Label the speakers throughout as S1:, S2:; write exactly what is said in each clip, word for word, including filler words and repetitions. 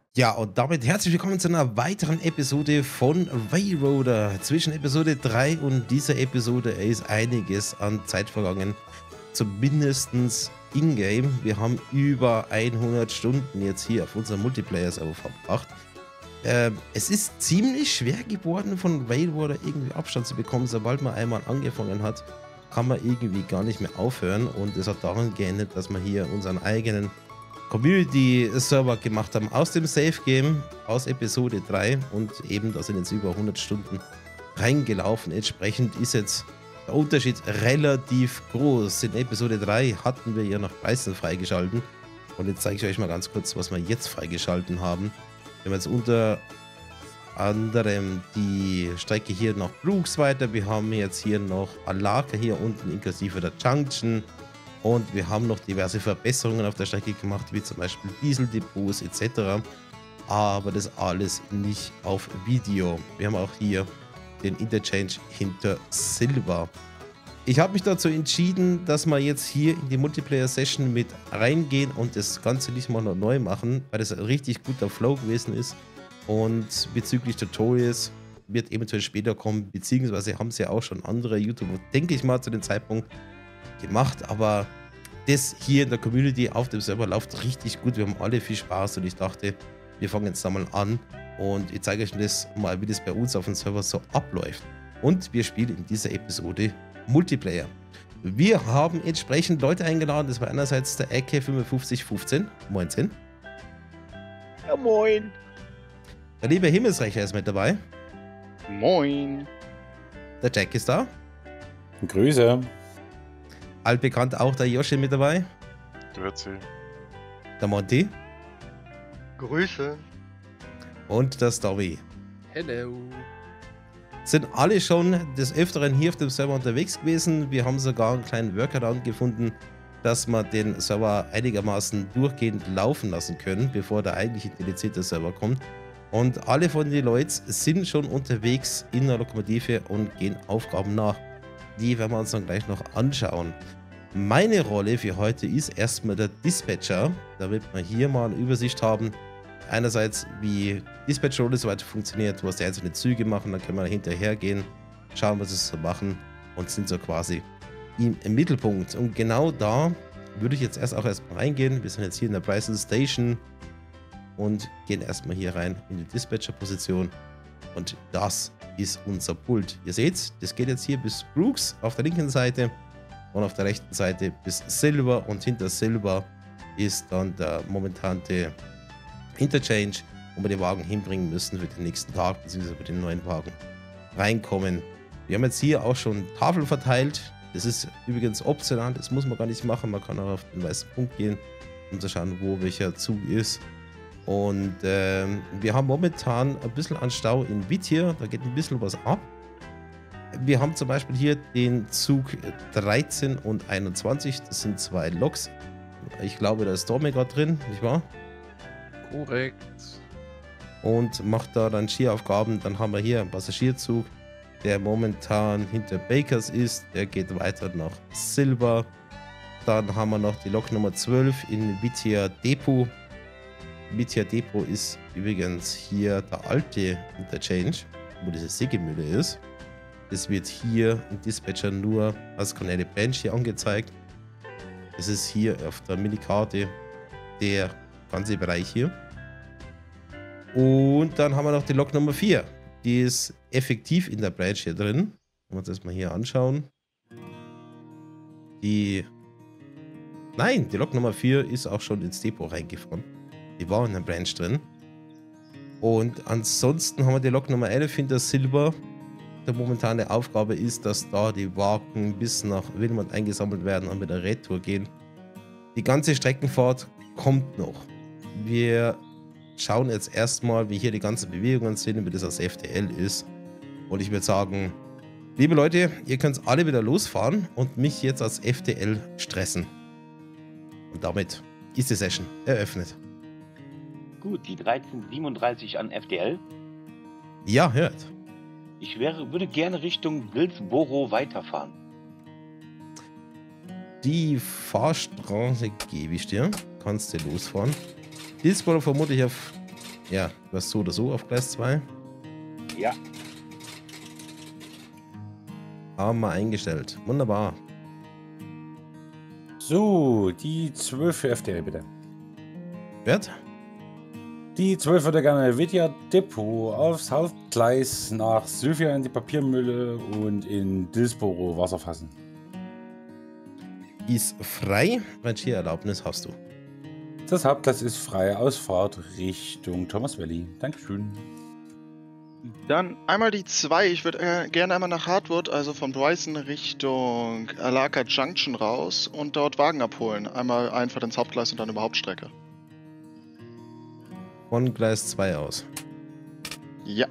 S1: Ja, und damit herzlich willkommen zu einer weiteren Episode von Railroader. Zwischen Episode drei und dieser Episode ist einiges an Zeit vergangen. Zumindest in-game. Wir haben über hundert Stunden jetzt hier auf unserem Multiplayer-Server verbracht. Ähm, es ist ziemlich schwer geworden, von Railroader irgendwie Abstand zu bekommen. Sobald man einmal angefangen hat, kann man irgendwie gar nicht mehr aufhören. Und es hat daran geändert, dass wir hier unseren eigenen Community-Server gemacht haben aus dem Safe-Game, aus Episode drei, und eben da sind jetzt über hundert Stunden reingelaufen. Entsprechend ist jetzt der Unterschied relativ groß. In Episode drei hatten wir ja noch Preisen freigeschalten und jetzt zeige ich euch mal ganz kurz, was wir jetzt freigeschalten haben. Wir haben jetzt unter anderem die Strecke hier nach Brooks weiter, wir haben jetzt hier noch Alaka hier unten inklusive der Junction. Und wir haben noch diverse Verbesserungen auf der Strecke gemacht, wie zum Beispiel Dieseldepots et cetera. Aber das alles nicht auf Video. Wir haben auch hier den Interchange hinter Silver. Ich habe mich dazu entschieden, dass wir jetzt hier in die Multiplayer-Session mit reingehen und das Ganze nicht mal noch neu machen, weil das ein richtig guter Flow gewesen ist. Und bezüglich Tutorials wird eventuell später kommen, beziehungsweise haben sie ja auch schon andere YouTuber, denke ich mal, zu dem Zeitpunkt gemacht, aber das hier in der Community auf dem Server läuft richtig gut. Wir haben alle viel Spaß und ich dachte, wir fangen jetzt da mal an und ich zeige euch das mal, wie das bei uns auf dem Server so abläuft. Und wir spielen in dieser Episode Multiplayer. Wir haben entsprechend Leute eingeladen. Das war einerseits der Ecke fünfundfünfzig fünfzehn. Moinsen.
S2: Ja, moin.
S1: Der liebe Himmelsreicher ist mit dabei.
S2: Moin.
S1: Der Jack ist da.
S3: Grüße.
S1: Altbekannt auch der Yoshi mit dabei.
S4: Grüezi.
S1: Der Monty.
S5: Grüße.
S1: Und der Story.
S5: Hello.
S1: Sind alle schon des Öfteren hier auf dem Server unterwegs gewesen. Wir haben sogar einen kleinen Workaround gefunden, dass wir den Server einigermaßen durchgehend laufen lassen können, bevor der eigentliche dedizierte Server kommt. Und alle von den Leuten sind schon unterwegs in der Lokomotive und gehen Aufgaben nach. Die werden wir uns dann gleich noch anschauen. Meine Rolle für heute ist erstmal der Dispatcher, damit wir hier mal eine Übersicht haben. Einerseits, wie Dispatcher-Rolle so weiter funktioniert, was die einzelnen Züge machen, dann können wir hinterher gehen, schauen, was sie so machen und sind so quasi im, im Mittelpunkt. Und genau da würde ich jetzt erst auch erstmal reingehen. Wir sind jetzt hier in der Bryson Station und gehen erstmal hier rein in die Dispatcher-Position. Und das ist unser Pult. Ihr seht, das geht jetzt hier bis Brooks auf der linken Seite und auf der rechten Seite bis Silver, und hinter Silver ist dann der momentane Interchange, wo wir den Wagen hinbringen müssen für den nächsten Tag, beziehungsweise für den neuen Wagen reinkommen. Wir haben jetzt hier auch schon Tafeln verteilt. Das ist übrigens optional, das muss man gar nicht machen. Man kann auch auf den weißen Punkt gehen, um zu schauen, wo welcher Zug ist. Und ähm, wir haben momentan ein bisschen an Stau in Whittier, da geht ein bisschen was ab. Wir haben zum Beispiel hier den Zug dreizehn und einundzwanzig, das sind zwei Loks. Ich glaube, da ist Stormega drin, nicht wahr?
S5: Korrekt.
S1: Und macht da dann Skiaufgaben. Dann haben wir hier einen Passagierzug, der momentan hinter Bakers ist, der geht weiter nach Silver. Dann haben wir noch die Lok Nummer zwölf in Whittier Depot. Whittier Depot ist übrigens hier der alte Interchange, wo diese Sägemühle ist. Das wird hier im Dispatcher nur als Cornelia Branch hier angezeigt. Das ist hier auf der Minikarte der ganze Bereich hier. Und dann haben wir noch die Lok Nummer vier. Die ist effektiv in der Branch hier drin. Wenn wir uns das mal hier anschauen. Die. Nein, die Lok Nummer vier ist auch schon ins Depot reingefahren. Die war in der Branch drin. Und ansonsten haben wir die Lok Nummer elf hinter Silber. Die momentane Aufgabe ist, dass da die Wagen bis nach Wilmot eingesammelt werden und mit der Retour gehen. Die ganze Streckenfahrt kommt noch. Wir schauen jetzt erstmal, wie hier die ganzen Bewegungen sind, wie das als F T L ist. Und ich würde sagen, liebe Leute, ihr könnt alle wieder losfahren und mich jetzt als F T L stressen. Und damit ist die Session eröffnet.
S2: Gut, die dreizehn siebenunddreißig an F D L.
S1: Ja, hört.
S2: Ich wäre, würde gerne Richtung Wilsboro weiterfahren.
S1: Die Fahrstraße gebe ich dir. Kannst du losfahren. Hillsborough vermute ich auf Ja, du hast so oder so auf Gleis zwei.
S2: Ja.
S1: Haben wir eingestellt. Wunderbar.
S3: So, die zwölf für F D L bitte.
S1: Wert?
S3: Die zwölf würde gerne Vidya Depot aufs Hauptgleis nach Sylvia in die Papiermülle und in Dillsboro Wasser fassen.
S1: Ist frei. Rangiererlaubnis hast du.
S3: Das Hauptgleis ist frei. Ausfahrt Richtung Thomas Valley. Dankeschön.
S5: Dann einmal die zwei. Ich würde äh, gerne einmal nach Hardwood, also von Bryson Richtung Alaka Junction raus und dort Wagen abholen. Einmal einfach ins Hauptgleis und dann über Hauptstrecke.
S1: Von Gleis zwei aus.
S5: Ja.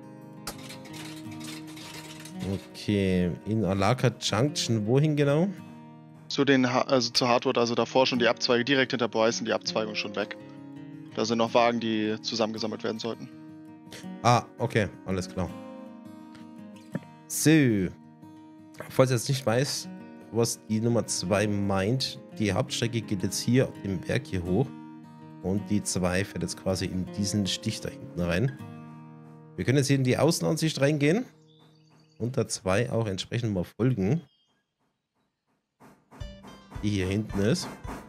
S1: Okay. In Alaka Junction, wohin genau?
S5: Zu den, ha also zu Hardwood, also davor schon die Abzweige, direkt hinter Bryson, die Abzweigung schon weg. Da sind noch Wagen, die zusammengesammelt werden sollten.
S1: Ah, okay, alles klar. So. Falls ihr jetzt nicht weiß, was die Nummer zwei meint, die Hauptstrecke geht jetzt hier auf dem Berg hier hoch. Und die zwei fährt jetzt quasi in diesen Stich da hinten rein. Wir können jetzt hier in die Außenansicht reingehen. Und der zwei auch entsprechend mal folgen. Die hier hinten ist.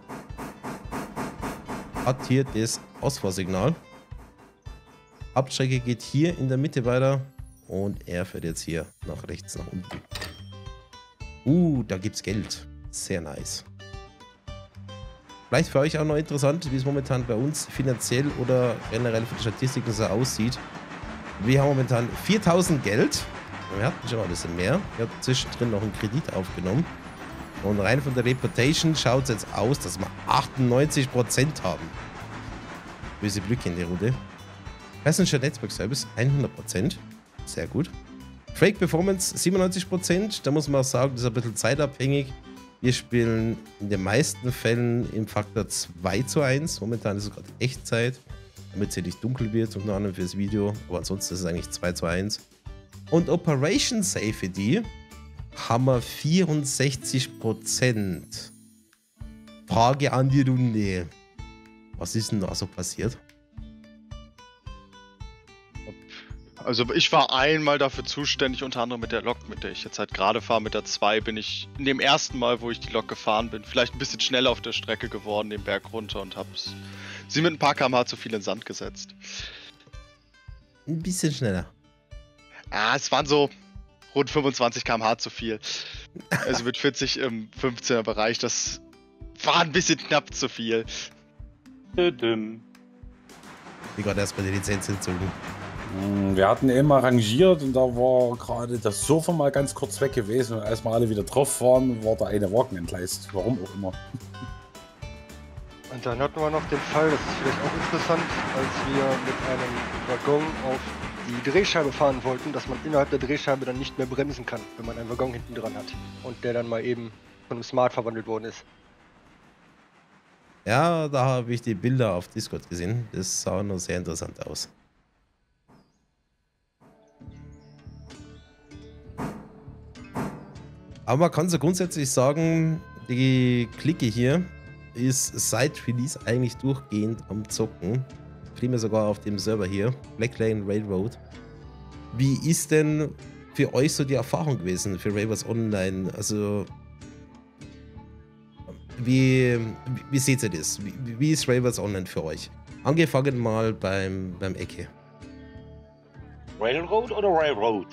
S1: Hat hier das Ausfahrsignal. Hauptstrecke geht hier in der Mitte weiter. Und er fährt jetzt hier nach rechts, nach unten. Uh, da gibt's Geld. Sehr nice. Vielleicht für euch auch noch interessant, wie es momentan bei uns finanziell oder generell von der Statistik so aussieht. Wir haben momentan viertausend Geld. Wir hatten schon mal ein bisschen mehr. Wir hatten zwischendrin noch einen Kredit aufgenommen. Und rein von der Reputation schaut es jetzt aus, dass wir achtundneunzig Prozent haben. Böse Glück in der Runde. Passenger Network Service hundert Prozent. Sehr gut. Fake Performance siebenundneunzig Prozent. Da muss man auch sagen, das ist ein bisschen zeitabhängig. Wir spielen in den meisten Fällen im Faktor zwei zu eins. Momentan ist es gerade Echtzeit, damit es hier nicht dunkel wird, unter anderem fürs Video. Aber ansonsten ist es eigentlich zwei zu eins. Und Operation Safety haben wir vierundsechzig Prozent. Frage an die Runde. Was ist denn da so passiert?
S5: Also ich war einmal dafür zuständig, unter anderem mit der Lok, mit der ich jetzt halt gerade fahre. Mit der zwei bin ich in dem ersten Mal, wo ich die Lok gefahren bin, vielleicht ein bisschen schneller auf der Strecke geworden, den Berg runter und hab's sie mit ein paar Kilometer pro Stunde zu viel in den Sand gesetzt.
S1: Ein bisschen schneller.
S5: Ah, es waren so rund fünfundzwanzig Kilometer pro Stunde zu viel. Also mit vierzig im fünfzehner Bereich, das war ein bisschen knapp zu viel.
S2: Düdüm.
S1: Wie gerade erst bei der Lizenz entzogen.
S3: Wir hatten immer rangiert und da war gerade das Sofa mal ganz kurz weg gewesen und als wir alle wieder drauf waren, war da eine Wagen entgleist. Warum auch immer.
S4: Und dann hatten wir noch den Fall, das ist vielleicht auch interessant, als wir mit einem Waggon auf die Drehscheibe fahren wollten, dass man innerhalb der Drehscheibe dann nicht mehr bremsen kann, wenn man einen Waggon hinten dran hat und der dann mal eben von einem Smart verwandelt worden ist.
S1: Ja, da habe ich die Bilder auf Discord gesehen. Das sah noch sehr interessant aus. Aber man kann so grundsätzlich sagen, die Clique hier ist seit Release eigentlich durchgehend am Zocken. Primär sogar auf dem Server hier, Black Lane Railroad. Wie ist denn für euch so die Erfahrung gewesen für Ravers Online? Also, wie, wie seht ihr das? Wie, wie ist Ravers Online für euch? Angefangen mal beim, beim Ecke.
S2: Railroad oder Railroad?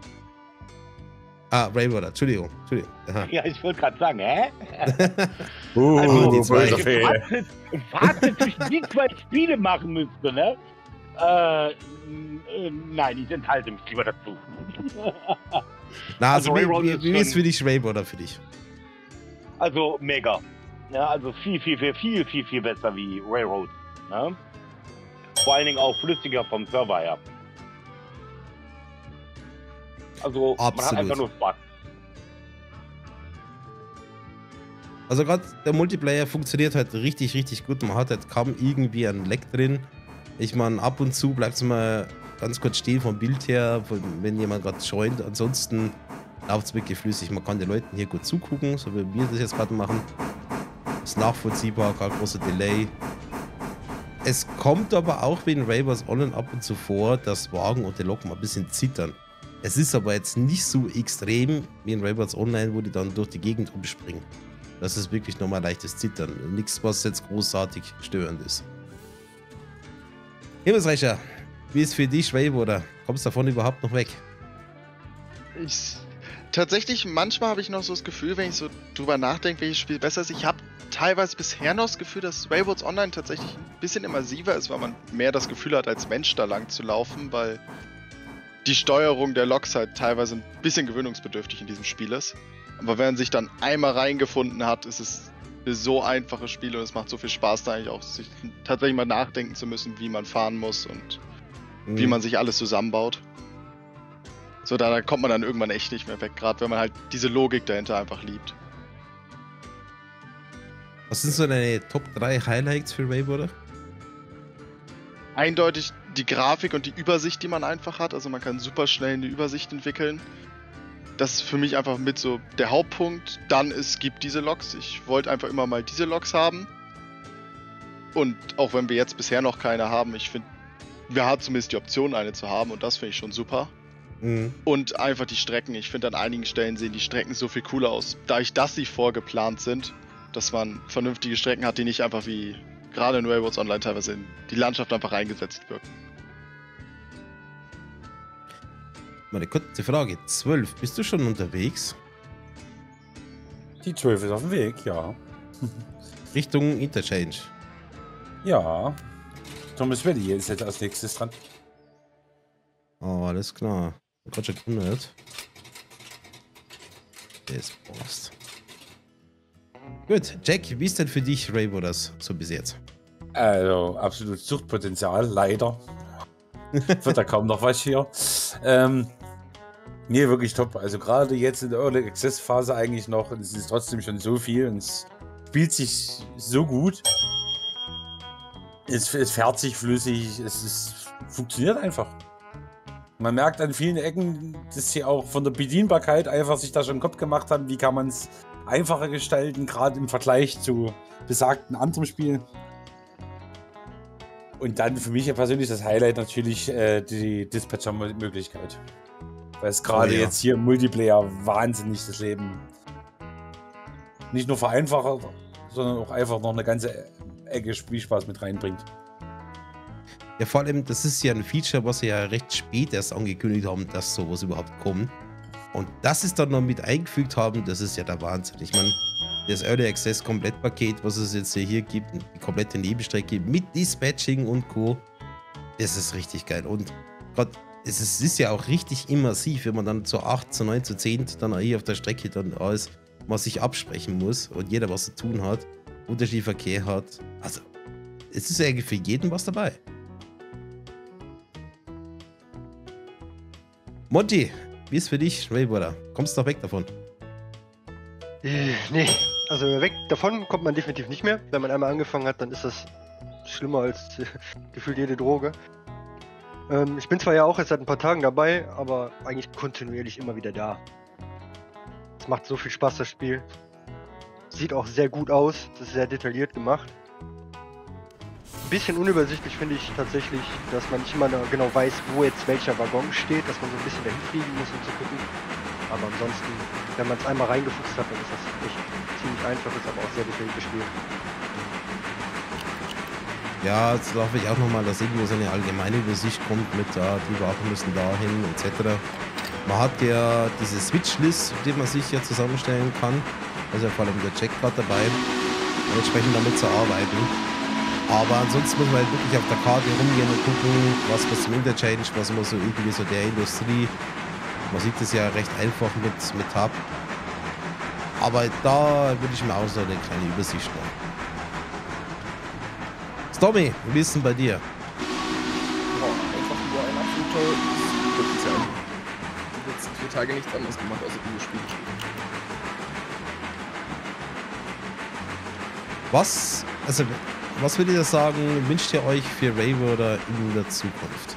S1: Ah, Railroad, Entschuldigung. Entschuldigung. Aha.
S2: Ja, ich wollte gerade sagen, hä?
S3: Uh,
S2: Also,
S1: die zwei.
S3: böser Fehler.
S2: Fazit, Fazit zwischen die zwei Spiele machen müsste, ne? Äh, n- äh, nein, ich enthalte mich lieber dazu.
S1: Na, also,
S2: Also
S1: wie,
S2: Railroad
S1: wie,
S2: ist
S1: wie ist
S2: schon-
S1: für dich Railroad für dich?
S2: Also mega. Ja, also viel, viel, viel, viel, viel, viel besser wie Railroad. Ne? Vor allen Dingen auch flüssiger vom Server her. Also man hat
S1: Absolut.
S2: einfach nur Spaß.
S1: Also gerade der Multiplayer funktioniert halt richtig, richtig gut. Man hat halt kaum irgendwie einen Leck drin. Ich meine, ab und zu bleibt es mal ganz kurz stehen vom Bild her, von, wenn jemand gerade joint. Ansonsten läuft es wirklich flüssig. Man kann den Leuten hier gut zugucken, so wie wir das jetzt gerade machen. Ist nachvollziehbar, kein großer Delay. Es kommt aber auch wie in Railroads Online ab und zu vor, dass Wagen und die Lok mal ein bisschen zittern. Es ist aber jetzt nicht so extrem wie in Railroads Online, wo die dann durch die Gegend umspringen. Das ist wirklich nochmal leichtes Zittern. Nichts, was jetzt großartig störend ist. Himmelsreicher, wie ist für dich Railroader? Kommst du davon überhaupt noch weg?
S5: Ich, tatsächlich, manchmal habe ich noch so das Gefühl, wenn ich so drüber nachdenke, welches Spiel besser ist. Ich habe teilweise bisher noch das Gefühl, dass Railroads Online tatsächlich ein bisschen immersiver ist, weil man mehr das Gefühl hat, als Mensch da lang zu laufen, weil die Steuerung der Loks halt teilweise ein bisschen gewöhnungsbedürftig in diesem Spiel ist. Aber wenn man sich dann einmal reingefunden hat, ist es ein so einfaches Spiel und es macht so viel Spaß, da eigentlich auch sich tatsächlich mal nachdenken zu müssen, wie man fahren muss und mhm. wie man sich alles zusammenbaut. So, da, da kommt man dann irgendwann echt nicht mehr weg, gerade wenn man halt diese Logik dahinter einfach liebt.
S1: Was sind so deine Top drei Highlights für Railroader?
S5: Eindeutig die Grafik und die Übersicht, die man einfach hat. Also man kann super schnell eine Übersicht entwickeln. Das ist für mich einfach mit so der Hauptpunkt. Dann, es gibt diese Loks. Ich wollte einfach immer mal diese Loks haben. Und auch wenn wir jetzt bisher noch keine haben, ich finde, wir haben zumindest die Option, eine zu haben. Und das finde ich schon super. Mhm. Und einfach die Strecken. Ich finde, an einigen Stellen sehen die Strecken so viel cooler aus. Dadurch, dass sie vorgeplant sind, dass man vernünftige Strecken hat, die nicht einfach wie gerade in Railroads Online teilweise in die Landschaft einfach reingesetzt wirken.
S1: Meine kurze Frage, zwölf, bist du schon unterwegs?
S3: Die zwölf ist auf dem Weg, ja.
S1: Richtung Interchange.
S3: Ja. Thomas Weddy ist jetzt als nächstes dran.
S1: Oh, alles klar. Gott schon gewundert. Der ist Post. Gut, Jack, wie ist denn für dich Railroaders so bis jetzt?
S3: Also, absolut Suchtpotenzial, leider. Wird da kaum noch was hier. Ähm, nee, wirklich top. Also gerade jetzt in der Early Access Phase eigentlich noch, es ist trotzdem schon so viel und es spielt sich so gut. Es, es fährt sich flüssig, es ist, funktioniert einfach. Man merkt an vielen Ecken, dass sie auch von der Bedienbarkeit einfach sich da schon im Kopf gemacht haben, wie kann man es einfacher gestalten, gerade im Vergleich zu besagten anderen Spielen. Und dann für mich persönlich das Highlight natürlich äh, die Dispatcher-Möglichkeit. Weil es gerade oh ja. jetzt hier im Multiplayer wahnsinnig das Leben nicht nur vereinfacht, sondern auch einfach noch eine ganze Ecke Spielspaß mit reinbringt.
S1: Ja, vor allem, das ist ja ein Feature, was sie ja recht spät erst angekündigt haben, dass sowas überhaupt kommt. Und das ist dann noch mit eingefügt haben, das ist ja der Wahnsinn. Ich meine, das Early Access Komplettpaket, was es jetzt hier gibt, die komplette Nebenstrecke mit Dispatching und Co., das ist richtig geil. Und Gott, es ist, ist ja auch richtig immersiv, wenn man dann zu acht, zu neun, zu zehn dann hier auf der Strecke dann alles, was sich absprechen muss und jeder was zu tun hat, unterschiedlichen Verkehr hat. Also, es ist ja eigentlich für jeden was dabei. Monty, wie ist für dich Railroader? Kommst du doch weg davon?
S4: Äh, nee, also weg davon kommt man definitiv nicht mehr. Wenn man einmal angefangen hat, dann ist das schlimmer als äh, gefühlt jede Droge. Ähm, ich bin zwar ja auch erst seit ein paar Tagen dabei, aber eigentlich kontinuierlich immer wieder da. Es macht so viel Spaß, das Spiel. Sieht auch sehr gut aus, das ist sehr detailliert gemacht. Ein bisschen unübersichtlich finde ich tatsächlich, dass man nicht immer genau weiß, wo jetzt welcher Waggon steht, dass man so ein bisschen dahin fliegen muss, um zu gucken. Aber ansonsten, wenn man es einmal reingefuchst hat, dann ist das echt ziemlich einfach, ist aber auch sehr detailliert gespielt.
S1: Ja, jetzt laufe ich auch nochmal, dass irgendwie so eine allgemeine Übersicht kommt mit, ja, die Waffen müssen dahin, et cetera. Man hat ja diese Switch-List, die man sich ja zusammenstellen kann. Also vor allem der Jack gerade dabei, und entsprechend damit zu arbeiten. Aber ansonsten muss man halt wirklich auf der Karte rumgehen und gucken, was was zum Interchange, was immer so irgendwie so der Industrie. Man sieht das ja recht einfach mit, mit Tab. Aber da würde ich mir auch so eine kleine Übersicht machen. Stormy, wie ist denn bei dir?
S6: Ja, einfach nur ein absoluter Potenzial. Ich habe jetzt vier Tage nichts anderes gemacht, außer dieses Spiel gespielt.
S1: Was, also, was würdet ihr sagen, wünscht ihr euch für Railroader in der Zukunft?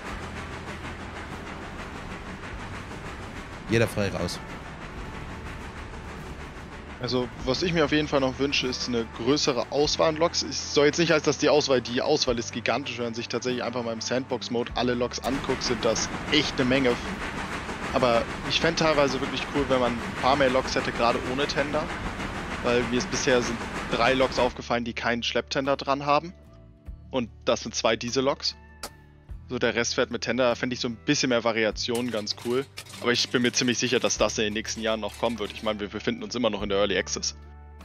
S1: Jeder frei raus.
S5: Also, was ich mir auf jeden Fall noch wünsche, ist eine größere Auswahl an Loks. Es soll jetzt nicht heißen, dass die Auswahl, die Auswahl ist gigantisch, wenn man sich tatsächlich einfach mal im Sandbox-Mode alle Loks anguckt, sind das echt eine Menge. Aber ich fände teilweise wirklich cool, wenn man ein paar mehr Loks hätte, gerade ohne Tender. Weil mir ist bisher sind drei Loks aufgefallen, die keinen Schlepptender dran haben. Und das sind zwei Diesel-Loks. So, der Rest fährt mit Tender, da fände ich so ein bisschen mehr Variation ganz cool. Aber ich bin mir ziemlich sicher, dass das in den nächsten Jahren noch kommen wird. Ich meine, wir befinden uns immer noch in der Early Access.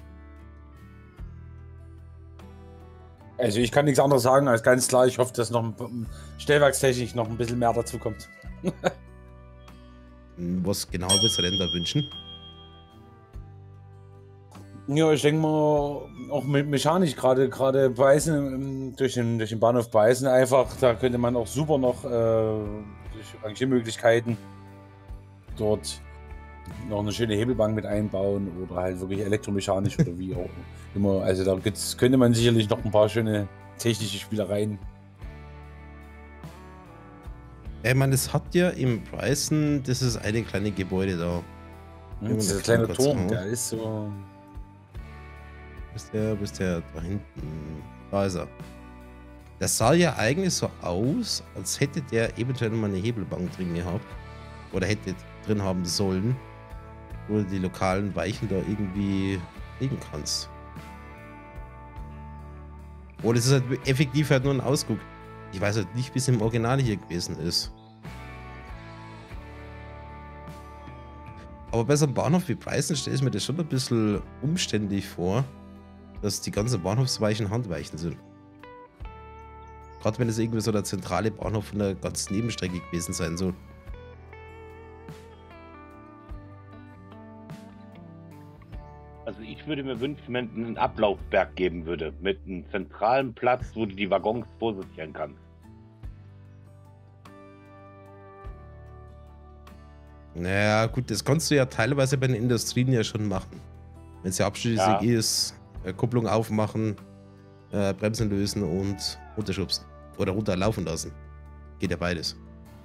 S3: Also ich kann nichts anderes sagen als ganz klar, ich hoffe, dass noch ein, stellwerkstechnisch noch ein bisschen mehr dazu kommt.
S1: Was genau willst du denn da wünschen?
S3: Ja, ich denke mal, auch mit mechanisch, gerade gerade Beißen, durch den, durch den Bahnhof Beißen einfach, da könnte man auch super noch äh, durch Rangiermöglichkeiten dort noch eine schöne Hebelbank mit einbauen oder halt wirklich elektromechanisch oder wie auch immer. Also da gibt's, könnte man sicherlich noch ein paar schöne technische Spielereien.
S1: Ich meine, es hat ja im Bryson, das ist eine kleine Gebäude da.
S3: Hm, dieser kleine Turm, der ist so...
S1: Wo ist der, wo ist der da hinten? Da ist er. Das sah ja eigentlich so aus, als hätte der eventuell mal eine Hebelbank drin gehabt. Oder hätte drin haben sollen. Wo du die lokalen Weichen da irgendwie legen kannst. Oder es ist halt effektiv halt nur ein Ausguck. Ich weiß halt nicht, wie es im Original hier gewesen ist. Aber bei so einem Bahnhof wie Bryson stelle ich mir das schon ein bisschen umständlich vor, dass die ganzen Bahnhofsweichen Handweichen sind. Gerade wenn es irgendwie so der zentrale Bahnhof von der ganzen Nebenstrecke gewesen sein soll.
S2: Also ich würde mir wünschen, wenn es einen Ablaufberg geben würde, mit einem zentralen Platz, wo du die Waggons positionieren kannst.
S1: Naja, gut, das kannst du ja teilweise bei den Industrien ja schon machen. Wenn es ja abschließlich
S2: Ja.
S1: ist, äh, Kupplung aufmachen, äh, Bremsen lösen und runterschubsen. Oder runterlaufen lassen. Geht ja beides.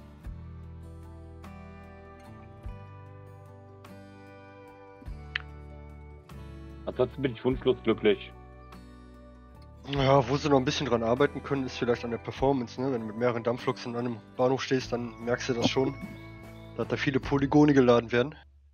S2: Ansonsten bin ich wunschlos glücklich.
S4: Ja, wo sie noch ein bisschen dran arbeiten können, ist vielleicht an der Performance, ne? Wenn du mit mehreren Dampfloks an einem Bahnhof stehst, dann merkst du das schon, dass da viele Polygone geladen werden.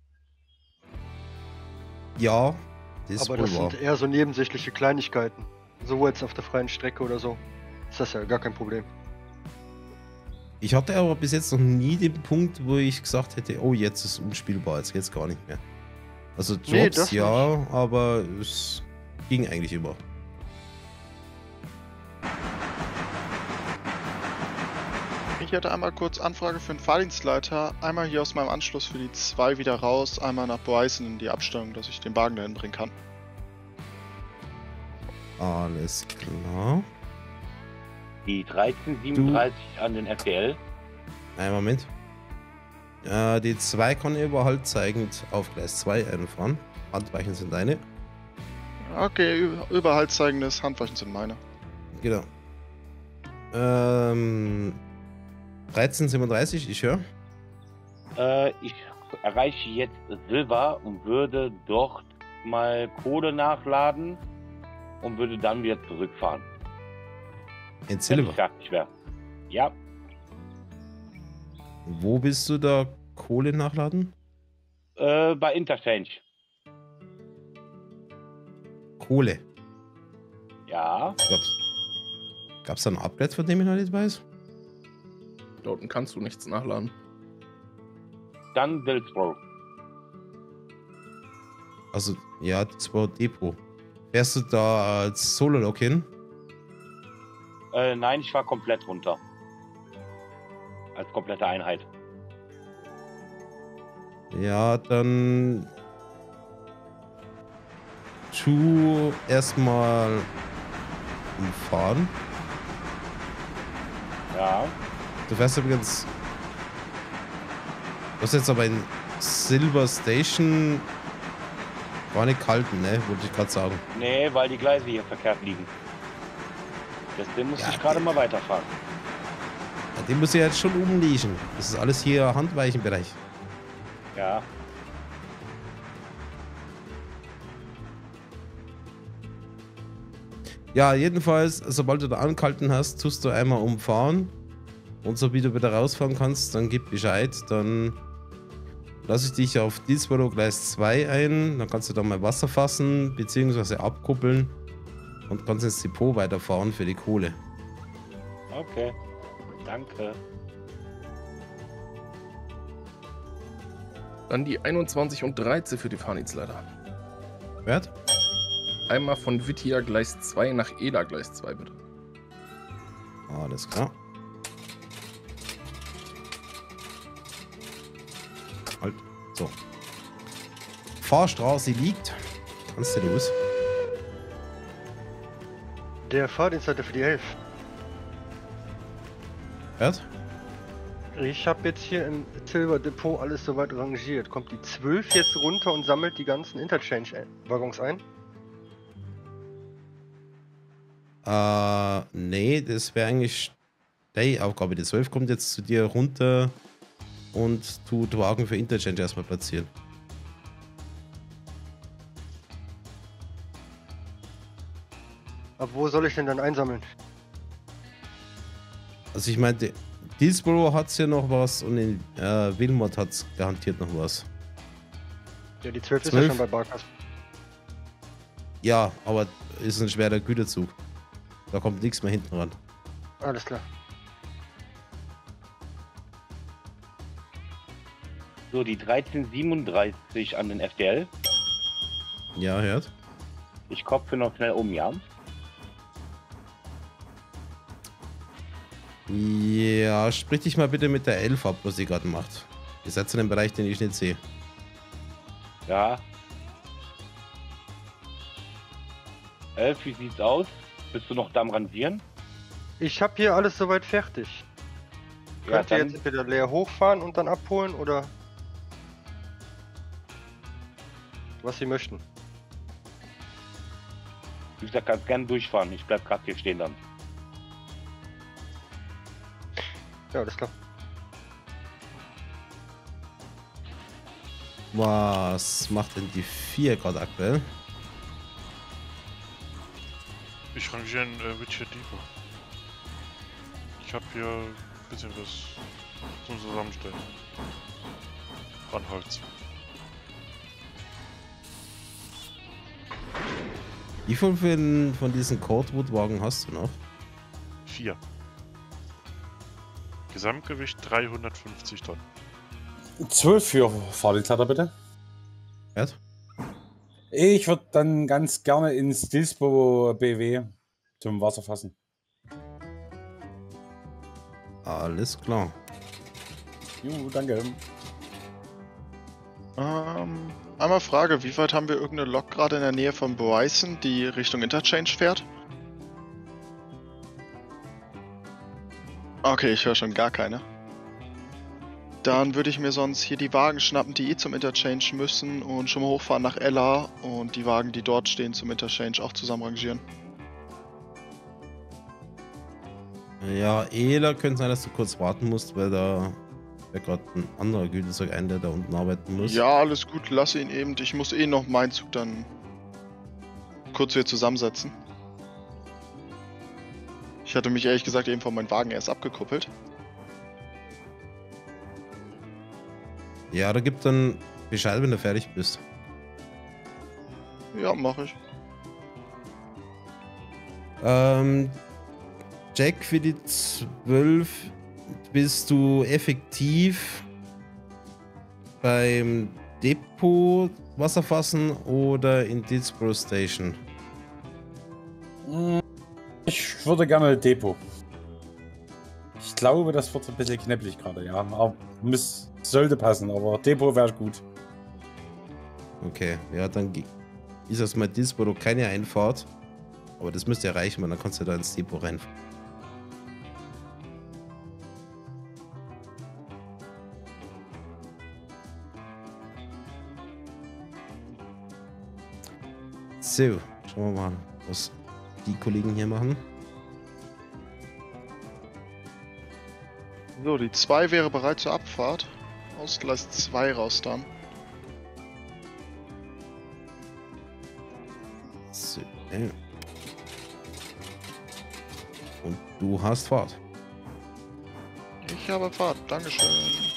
S1: Ja, das ist
S4: Aber
S1: wohl
S4: das
S1: wahr.
S4: sind eher so nebensächliche Kleinigkeiten. So jetzt auf der freien Strecke oder so. Ist das ja gar kein Problem.
S1: Ich hatte aber bis jetzt noch nie den Punkt, wo ich gesagt hätte, oh, jetzt ist es unspielbar, jetzt geht's gar nicht mehr. Also Jobs,
S4: Nee, das
S1: ja, aber es ging eigentlich immer.
S5: Ich hätte einmal kurz Anfrage für einen Fahrdienstleiter. Einmal hier aus meinem Anschluss für die zwei wieder raus, einmal nach Bryson in die Abstellung, dass ich den Wagen dahin bringen kann.
S1: Alles klar.
S2: Die dreizehn siebenunddreißig an den F D L.
S1: Einen Moment. Äh, die zwei kann überhaltzeigend auf Gleis zwei einfahren. Handweichen sind deine.
S5: Okay, Ü- überhaltzeigendes Handweichen sind meine.
S1: Genau. Ähm, dreizehn siebenunddreißig, ich höre.
S2: Äh, ich erreiche jetzt Silber und würde dort mal Kohle nachladen und würde dann wieder zurückfahren.
S1: In
S2: Wenn ich
S1: Silber.
S2: fertig wäre. Ja,
S1: Wo willst du da Kohle nachladen?
S2: äh, bei Interchange.
S1: Kohle.
S2: Ja,
S1: Gab's, gab's da ein Upgrade, von dem ich noch nicht weiß?
S6: Da unten kannst du nichts nachladen.
S2: dann Dillsborough.
S1: Also, ja, das war Depot. Fährst du da als Solo-Log hin?
S2: Äh, nein, ich war komplett runter. Als komplette Einheit.
S1: Ja, dann tu erstmal umfahren.
S2: Ja,
S1: Du fährst übrigens. Du hast jetzt aber in Silver Station gar nicht kalten, ne? Wollte ich gerade sagen.
S2: nee, weil die Gleise hier verkehrt liegen. Deswegen muss
S1: Ja,
S2: ich gerade
S1: die-
S2: mal weiterfahren.
S1: Ja, den muss ich jetzt schon umlegen. Das ist alles hier Handweichenbereich.
S2: Ja,
S1: Ja, jedenfalls, sobald du da angehalten hast, tust du einmal umfahren. Und so wie du wieder rausfahren kannst, dann gib Bescheid. Dann lasse ich dich auf Dillsborough Gleis zwei ein. Dann kannst du da mal Wasser fassen, beziehungsweise abkuppeln. Und kannst ins Depot weiterfahren für die Kohle.
S2: Okay. Danke.
S6: Dann die einundzwanzig und dreizehn für die Fahrdienstleiter.
S1: Wert?
S6: Einmal von Wittia Gleis zwei nach Ela Gleis zwei, bitte.
S1: Alles klar. Halt. So. Fahrstraße liegt. Kannst du los?
S4: Der Fahrdienstleiter für die elf.
S1: Wert?
S4: Ich habe jetzt hier im Silver Depot alles soweit rangiert. Kommt die zwölf jetzt runter und sammelt die ganzen Interchange-Waggons ein?
S1: Äh, nee, das wäre eigentlich die Aufgabe. Die zwölf kommt jetzt zu dir runter und tut Wagen für Interchange erstmal platzieren.
S4: Aber wo soll ich denn dann einsammeln?
S1: Also ich meinte, Dillsborough hat es ja noch was und in äh, Wilmot hat es garantiert noch was.
S4: Ja, die zwölf ist
S1: zwölf?
S4: ja schon bei Barkas.
S1: Ja, aber ist ein schwerer Güterzug. Da kommt nichts mehr hinten ran.
S4: Alles klar.
S2: So, die dreizehn siebenunddreißig an den F D L.
S1: Ja, hört.
S2: Ich kopfe noch schnell um, ja?
S1: Ja, sprich dich mal bitte mit der elf ab, was sie gerade macht. Ihr seid in einem Bereich, den ich nicht sehe.
S2: Ja. elf, wie sieht's aus? Bist du noch da am Rangieren?
S4: Ich habe hier alles soweit fertig.
S2: Ja,
S4: Könnt ihr
S2: dann,
S4: jetzt entweder leer hochfahren und dann abholen oder was sie möchten.
S2: wie gesagt, kannst gerne durchfahren. Ich bleib gerade hier stehen dann.
S4: Ja, alles klar.
S1: Was macht denn die vier gerade aktuell?
S7: Ich rangiere in äh, Witcher Depot. Ich habe hier ein bisschen was zum Zusammenstellen. An Holz.
S1: Wie viel von, von diesen Cordwood-Wagen hast du noch?
S7: Vier. Gesamtgewicht dreihundertfünfzig Tonnen.
S3: zwölf für Fahrdienstleiter, bitte.
S1: Wert?
S3: Ich würde dann ganz gerne ins Dillsborough B W zum Wasser fassen.
S1: Alles klar.
S3: Jo, danke.
S5: Ähm, einmal Frage, wie weit haben wir irgendeine Lok gerade in der Nähe von Bryson, die Richtung Interchange fährt? Okay, ich höre schon gar keine. Dann würde ich mir sonst hier die Wagen schnappen, die eh zum Interchange müssen und schon mal hochfahren nach Ella und die Wagen, die dort stehen, zum Interchange auch zusammen rangieren.
S1: Ja, Ela könnte sein, dass du kurz warten musst, weil da wäre gerade ein anderer Güterzug ein, der da unten arbeiten muss.
S5: Ja, alles gut, lass ihn eben. Ich muss eh noch meinen Zug dann kurz wieder zusammensetzen. Ich hatte mich ehrlich gesagt eben von meinem Wagen erst abgekuppelt.
S1: Ja, da gibt dann Bescheid, wenn du fertig bist.
S5: Ja, mache ich.
S1: Ähm, Jack, für die zwölf bist du effektiv beim Depot Wasser fassen oder in Dillsborough Station?
S3: Ich würde gerne Depot. Ich glaube, das wird ein bisschen knäpplich gerade, ja. Aber muss, sollte passen, aber Depot wäre gut.
S1: Okay, ja, dann ge- ist erstmal Dillsborough keine Einfahrt. Aber das müsste ja reichen, weil dann kannst du da ins Depot reinfahren. So, schauen wir mal, was die Kollegen hier machen.
S5: So, die zwei wäre bereit zur Abfahrt. Aus Gleis zwei raus dann.
S1: So, äh. Und du hast Fahrt.
S5: Ich habe Fahrt, Dankeschön.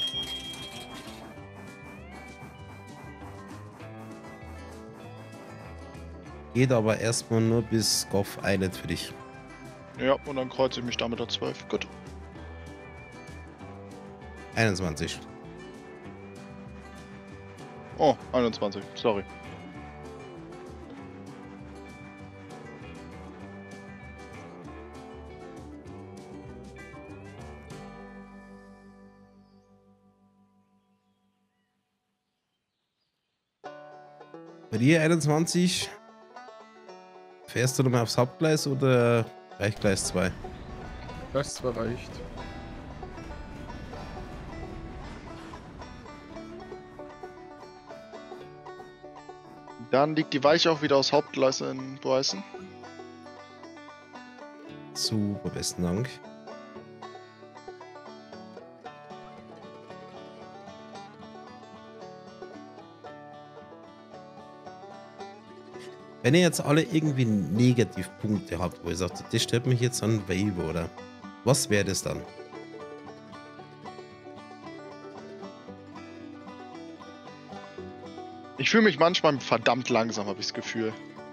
S1: Geht aber erstmal nur bis Goff Island für dich.
S5: Ja, und dann kreuze ich mich da mit der zwölf. Gut.
S1: einundzwanzig.
S5: Oh, einundzwanzig, sorry.
S1: Bei dir einundzwanzig. Fährst du nochmal aufs Hauptgleis oder reicht Gleis zwei?
S6: Gleis zwei reicht.
S5: Dann liegt die Weiche auch wieder aufs Hauptgleis in Bryson.
S1: Super, besten Dank. Wenn ihr jetzt alle irgendwie Negativpunkte habt, wo ihr sagt, das stört mich jetzt an Wave, oder was wäre das dann?
S5: Ich fühle mich manchmal verdammt langsam, habe ich das Gefühl.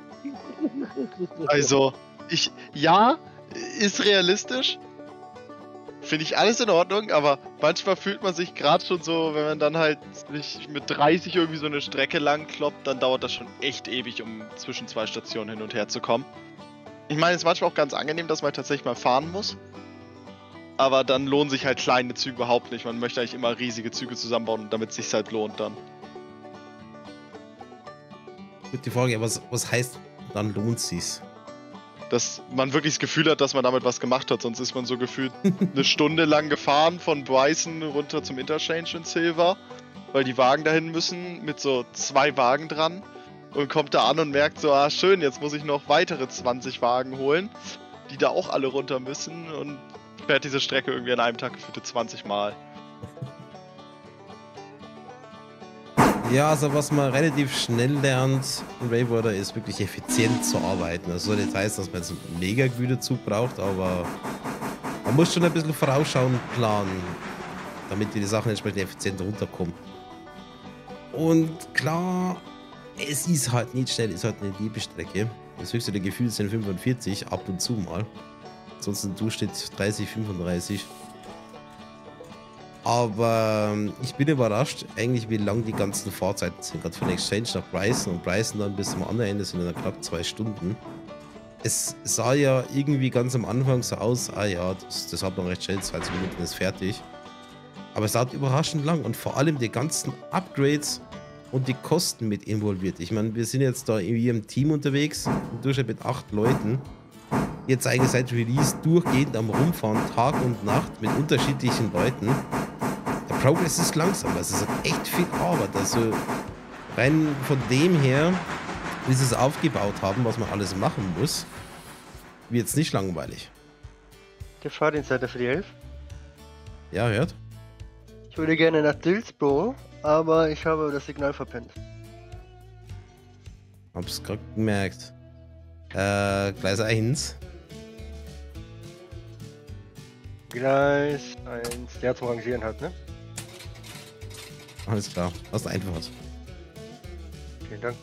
S5: Also, ich, ja, ist realistisch. Finde ich alles in Ordnung, aber manchmal fühlt man sich gerade schon so, wenn man dann halt sich mit dreißig irgendwie so eine Strecke lang kloppt, dann dauert das schon echt ewig, um zwischen zwei Stationen hin und her zu kommen. Ich meine, es ist manchmal auch ganz angenehm, dass man tatsächlich mal fahren muss. Aber dann lohnen sich halt kleine Züge überhaupt nicht. Man möchte eigentlich immer riesige Züge zusammenbauen, damit es sich halt lohnt dann.
S1: Gut, die Frage, was, was heißt, dann lohnt sich's?
S5: Dass man wirklich das Gefühl hat, dass man damit was gemacht hat. Sonst ist man so gefühlt eine Stunde lang gefahren von Bryson runter zum Interchange in Silver, weil die Wagen dahin müssen mit so zwei Wagen dran und kommt da an und merkt so, ah schön, jetzt muss ich noch weitere zwanzig Wagen holen, die da auch alle runter müssen und fährt diese Strecke irgendwie an einem Tag gefühlt zwanzig Mal.
S1: Ja, also was man relativ schnell lernt in Wayboarder ist wirklich effizient zu arbeiten. Das soll nicht heißen, dass man jetzt einen mega Güterzug braucht, aber man muss schon ein bisschen vorausschauend planen, damit die Sachen entsprechend effizient runterkommen. Und klar, es ist halt nicht schnell, es ist halt eine Liebestrecke. Das höchste der Gefühle sind fünfundvierzig, ab und zu mal. Ansonsten Durchschnitt dreißig, fünfunddreißig. Aber ich bin überrascht, eigentlich wie lang die ganzen Fahrzeiten sind. Gerade von Exchange nach Bryson und Bryson dann bis zum anderen Ende sind dann knapp zwei Stunden. Es sah ja irgendwie ganz am Anfang so aus, ah ja, das, das hat man recht schnell, zwanzig Minuten ist fertig. Aber es dauert überraschend lang und vor allem die ganzen Upgrades und die Kosten mit involviert. Ich meine, wir sind jetzt da irgendwie im Team unterwegs, im Durchschnitt mit acht Leuten. Jetzt eigentlich seit Release durchgehend am Rumfahren, Tag und Nacht mit unterschiedlichen Leuten. Der Progress ist langsam, also es ist echt viel Arbeit. Also rein von dem her, wie sie es aufgebaut haben, was man alles machen muss, wird es nicht langweilig.
S4: Der Fahrdienstleiter für die elf.
S1: Ja, hört.
S4: Ich würde gerne nach Dillsborough, aber ich habe das Signal verpennt.
S1: Hab's gerade gemerkt. Äh, Gleis eins.
S4: Gleis eins, der zum Rangieren hat, ne?
S1: Alles klar, hast du einfach.
S4: Vielen Dank.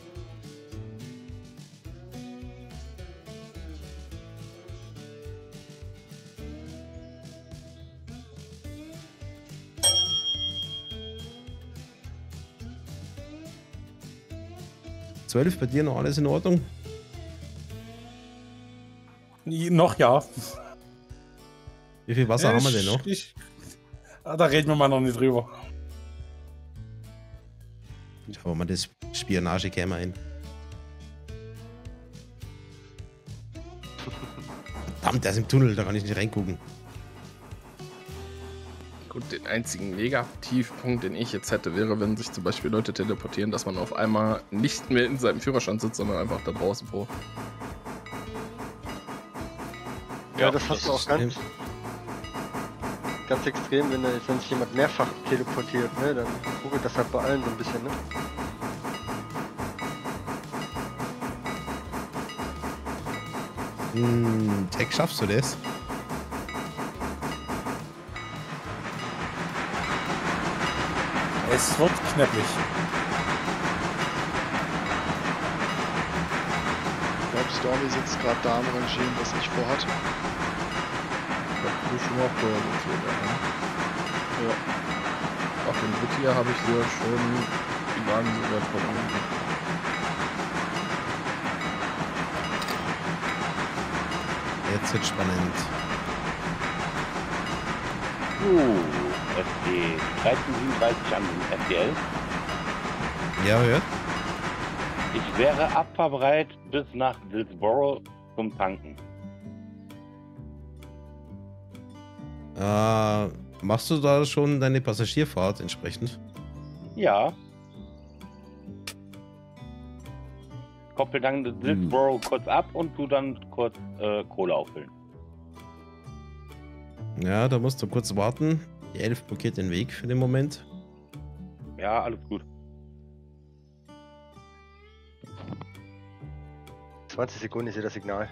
S1: zwölf, bei dir noch alles in Ordnung?
S3: Noch ja.
S1: Wie viel Wasser
S3: ich,
S1: haben wir denn noch?
S3: Ich, da reden wir mal noch nicht drüber.
S1: Schauen wir mal das Spionage-Camera ein. Verdammt, der ist im Tunnel, da kann ich nicht reingucken.
S6: Gut, den einzigen Negativpunkt, den ich jetzt hätte, wäre, wenn sich zum Beispiel Leute teleportieren, dass man auf einmal nicht mehr in seinem Führerstand sitzt, sondern einfach da draußen vor.
S4: Ja, das hast du auch ganz, ganz extrem, wenn, wenn sich jemand mehrfach teleportiert, ne? Dann ruckelt das halt bei allen so ein bisschen, ne?
S1: Hm, Tech, schaffst du das?
S3: Es wird knappig.
S5: Ich glaube, Stormy sitzt gerade da am Rangieren, was ich vorhat.
S6: Ich hab du schon mal vorsortiert, ja.
S5: Ja.
S6: Auf dem Wittier habe ich ja schon die Wagen so weit verloren.
S1: Jetzt wird spannend.
S2: Uh, F D dreizehn siebenunddreißig an den F D L.
S1: Ja, hört.
S2: Ich wäre abfahrbereit bis nach Dillsborough zum Tanken.
S1: Äh, machst du da schon deine Passagierfahrt entsprechend?
S2: Ja. Koppel dann Dillsborough hm. kurz ab und tu dann kurz äh, Kohle auffüllen.
S1: Ja, da musst du kurz warten. Die elf blockiert den Weg für den Moment.
S2: Ja, alles gut.
S4: zwanzig Sekunden ist hier das Signal.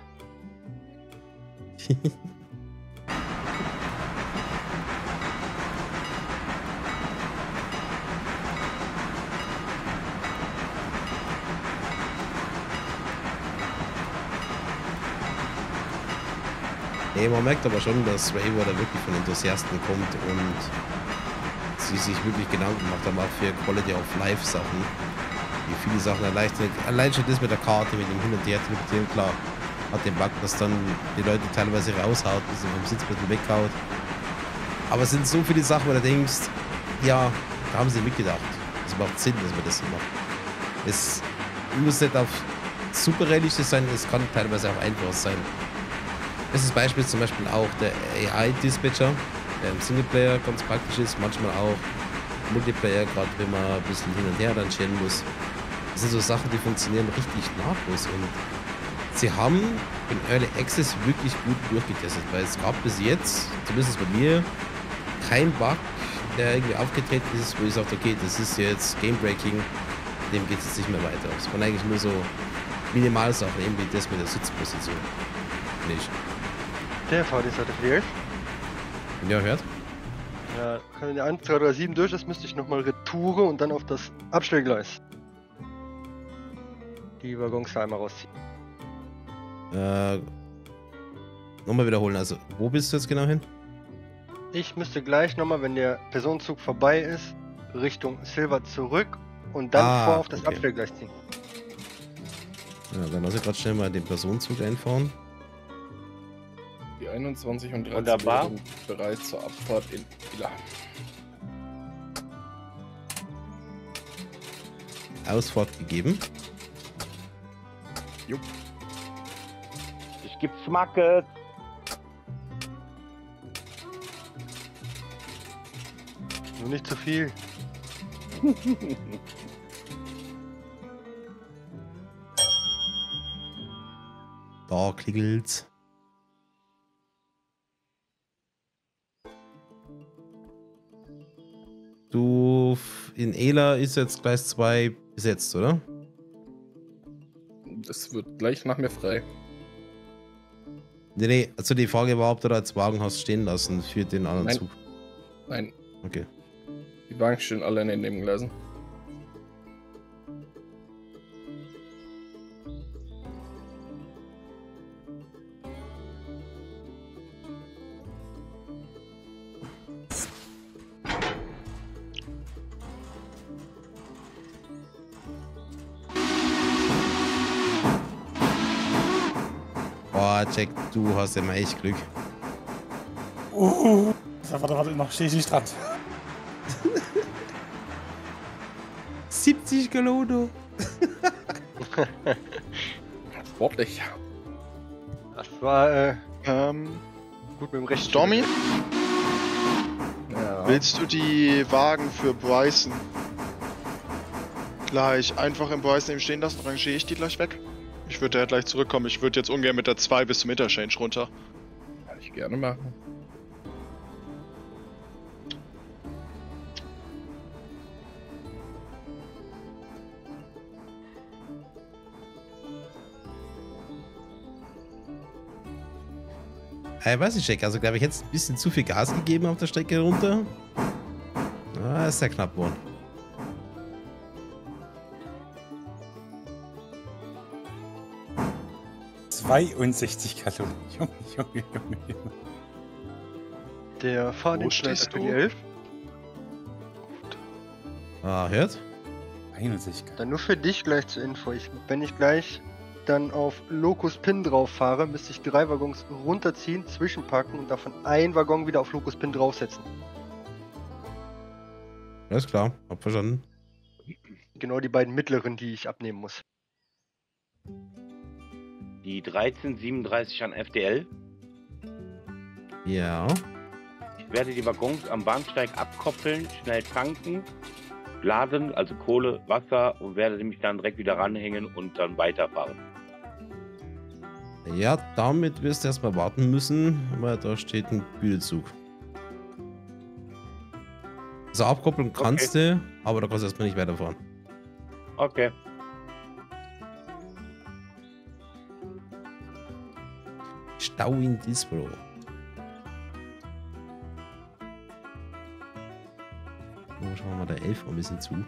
S1: Nee, man merkt aber schon, dass Raywater wirklich von Enthusiasten kommt und sie sich wirklich Gedanken macht, aber auch für Quality of Life Sachen, die viele Sachen erleichtern. Allein schon das mit der Karte, mit dem Hin- und Her-Teleportieren, klar, hat den Bug, dass dann die Leute teilweise raushaut, bis sie vom Sitzplatz weghaut. Aber es sind so viele Sachen, wo du denkst, ja, da haben sie mitgedacht. Es macht Sinn, dass man das so macht. Es muss nicht auf super realistisch sein, es kann teilweise auch einfach sein. Bestes Beispiel ist zum Beispiel auch der A I-Dispatcher, der im Singleplayer ganz praktisch ist, manchmal auch Multiplayer, gerade wenn man ein bisschen hin und her rangieren muss. Das sind so Sachen, die funktionieren richtig nahtlos und sie haben in Early Access wirklich gut durchgetestet, weil es gab bis jetzt, zumindest bei mir, kein Bug, der irgendwie aufgetreten ist, wo ich sage, okay, das ist jetzt Game-Breaking, dem geht es jetzt nicht mehr weiter. Es waren eigentlich nur so Minimalsachen, eben wie das mit der Sitzposition. Nicht.
S4: Der fahrt jetzt heute für die elf.
S1: Ja, hört.
S4: Ja, wenn der eins, zwei, drei, sieben durch ist, müsste ich nochmal Retoure und dann auf das Abstellgleis die Waggons da einmal rausziehen.
S1: Äh, nochmal wiederholen, also wo bist du jetzt genau hin?
S4: Ich müsste gleich nochmal, wenn der Personenzug vorbei ist, Richtung Silver zurück und dann
S1: Ah,
S4: vor auf das
S1: okay.
S4: Abstellgleis ziehen.
S1: Ja, dann lass ich gerade schnell mal den Personenzug einfahren.
S6: Die einundzwanzig und dreizehn
S2: Wunderbar.
S6: sind bereit zur Abfahrt in Ila.
S1: Ausfahrt gegeben.
S6: Jupp.
S2: Ich gebe Schmackes.
S4: Nur nicht zu viel.
S1: Da klingelt's. Du, in Ela ist jetzt Gleis zwei besetzt, oder?
S6: Das wird gleich nach mir frei.
S1: Nee, nee, also die Frage war, ob du da jetzt Wagen hast stehen lassen für den anderen
S6: Nein.
S1: Zug.
S6: Nein,
S1: Okay.
S6: die Wagen stehen alle in den Nebengleisen.
S1: Boah, Jack, du hast immer echt Glück.
S3: Uh, warte, warte, noch stehe ich nicht dran.
S1: siebzig Kilo.
S6: Sportlich.
S4: Das war äh,
S5: Ähm,
S4: gut mit dem Recht.
S5: Stormy,
S6: Ja.
S5: willst du die Wagen für Bryson gleich einfach im Bryson eben stehen lassen? Rangiere ich die gleich weg? Ich würde ja gleich zurückkommen. Ich würde jetzt ungern mit der zwei bis zum Interchange runter.
S6: Kann ich gerne machen.
S1: Ich weiß nicht, Jack, also glaube ich, jetzt ein bisschen zu viel Gas gegeben auf der Strecke runter. Ah, ist sehr knapp geworden.
S3: zweiundsechzig Kalorien. Junge, Junge, Junge, Junge.
S4: Der Fahrdienstleiter
S5: stehst
S4: für
S5: du?
S4: die elf.
S1: Ah, hört?
S3: einundsechzig Kalorien.
S4: Dann nur für dich gleich zur Info. Ich, wenn ich gleich dann auf Locus Pin drauf fahre, müsste ich drei Waggons runterziehen, zwischenpacken und davon einen Waggon wieder auf Locus Pin draufsetzen.
S1: Alles klar, hab verstanden.
S4: Genau die beiden mittleren, die ich abnehmen muss.
S2: Die dreizehn siebenunddreißig an F D L.
S1: Ja.
S2: Ich werde die Waggons am Bahnsteig abkoppeln, schnell tanken, laden, also Kohle, Wasser und werde mich dann direkt wieder ranhängen und dann weiterfahren.
S1: Ja, damit wirst du erstmal warten müssen, weil da steht ein Gütezug. Also abkoppeln kannst
S2: Okay.
S1: du, aber da kannst du erstmal nicht weiterfahren.
S2: Okay.
S1: Stau in Disbro. Oh, schauen wir mal der elf ein bisschen zu.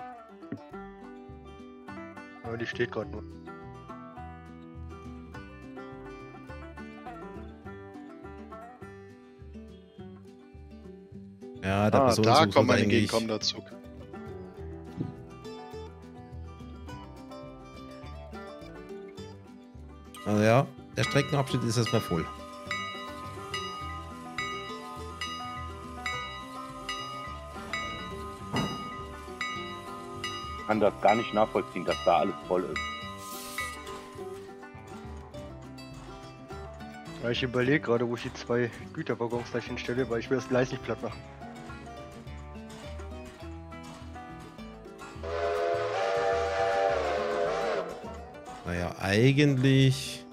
S4: Aber die steht gerade nur.
S1: Ja, der
S5: Ah,
S1: Person
S5: da
S1: so
S5: kommt mein
S1: eigentlich.
S5: entgegenkommender Zug.
S1: Also ja, der Streckenabschnitt ist erstmal voll.
S2: Ich kann das gar nicht nachvollziehen, dass da alles voll ist.
S4: Ja, ich überlege gerade, wo ich die zwei Güterwaggons gleich hinstelle, weil ich will das Gleis nicht platt machen.
S1: Naja, eigentlich.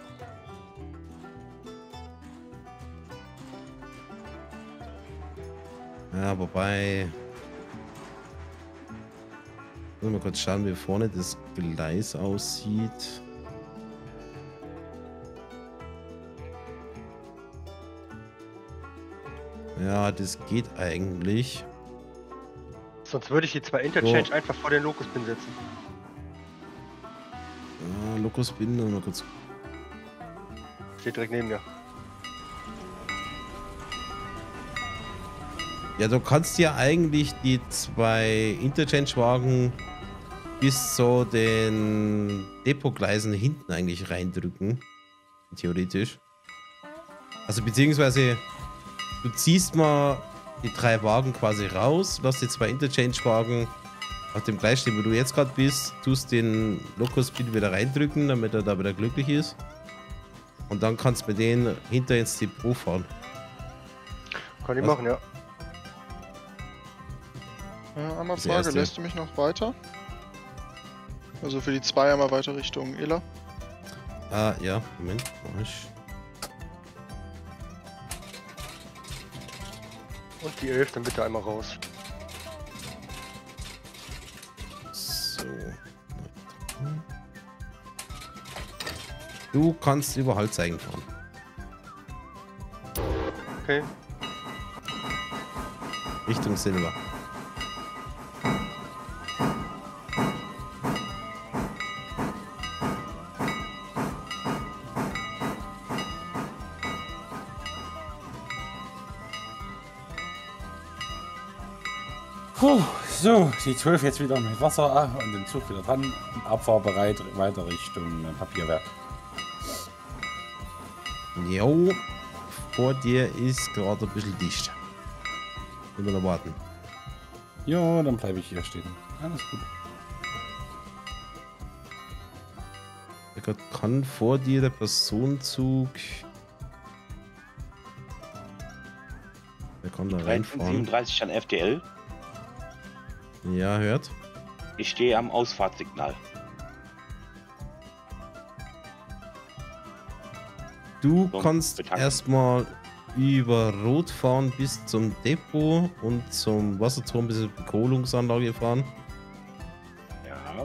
S1: Ja, wobei. Mal kurz schauen, wie vorne das Gleis aussieht. Ja, das geht eigentlich.
S4: Sonst würde ich die zwei Interchange so einfach vor den Locus Pin setzen.
S1: Ja, Locus Pin, mal kurz.
S4: Steht direkt neben mir.
S1: Ja, du kannst ja eigentlich die zwei Interchange-Wagen bis zu den Depotgleisen hinten eigentlich reindrücken. Theoretisch. Also beziehungsweise du ziehst mal die drei Wagen quasi raus, lass die zwei Interchange-Wagen auf dem Gleis stehen, wo du jetzt gerade bist, tust den Locus Pin wieder reindrücken, damit er da wieder glücklich ist. Und dann kannst du mit denen hinter ins Depot fahren.
S4: Kann ich
S1: Was?
S4: machen, ja.
S5: Ja, einmal
S1: Das
S5: Frage,
S1: erste.
S5: lässt du mich noch weiter? Also für die zwei einmal weiter Richtung Illa.
S1: Ah, ja, Moment, mach ich.
S4: Und die elf dann bitte einmal raus.
S1: So. Du kannst über Halbzeigen fahren.
S4: Okay.
S1: Richtung Silber.
S3: Puh, so, die zwölf jetzt wieder mit Wasser ah, und den Zug wieder dran. Abfahrbereit weiter Richtung äh, Papierwerk.
S1: Jo, vor dir ist gerade ein bisschen dicht. Immer noch warten.
S3: Jo, dann bleibe ich hier stehen. Alles gut.
S1: Da kann vor dir der Personenzug. Der kann da
S2: dreizehn
S1: reinfahren.
S2: siebenunddreißig an F D L.
S1: Ja, hört.
S2: Ich stehe am Ausfahrtssignal.
S1: Du
S2: So,
S1: kannst
S2: betanken.
S1: erstmal über Rot fahren bis zum Depot und zum Wasserturm bis zur Bekohlungsanlage fahren.
S2: Ja.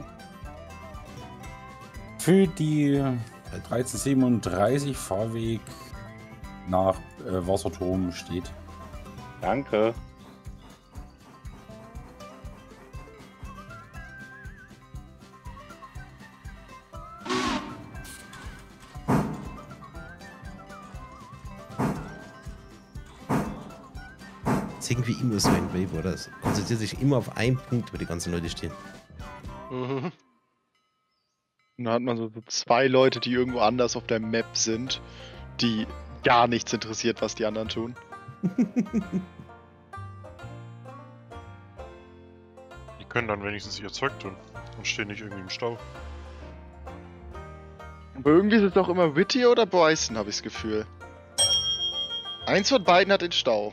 S3: Für die dreizehn siebenunddreißig Fahrweg nach äh, Wasserturm steht.
S2: Danke.
S1: ist irgendwie immer so in Wave, oder? Es konzentriert sich immer auf einen Punkt, wo die ganzen Leute stehen.
S4: Mhm.
S5: Und dann hat man so zwei Leute, die irgendwo anders auf der Map sind, die gar nichts interessiert, was die anderen tun.
S7: Die können dann wenigstens ihr Zeug tun und stehen nicht irgendwie im Stau.
S5: Aber irgendwie ist es doch immer Witty oder Bryson, habe ich das Gefühl. Eins von beiden hat den Stau.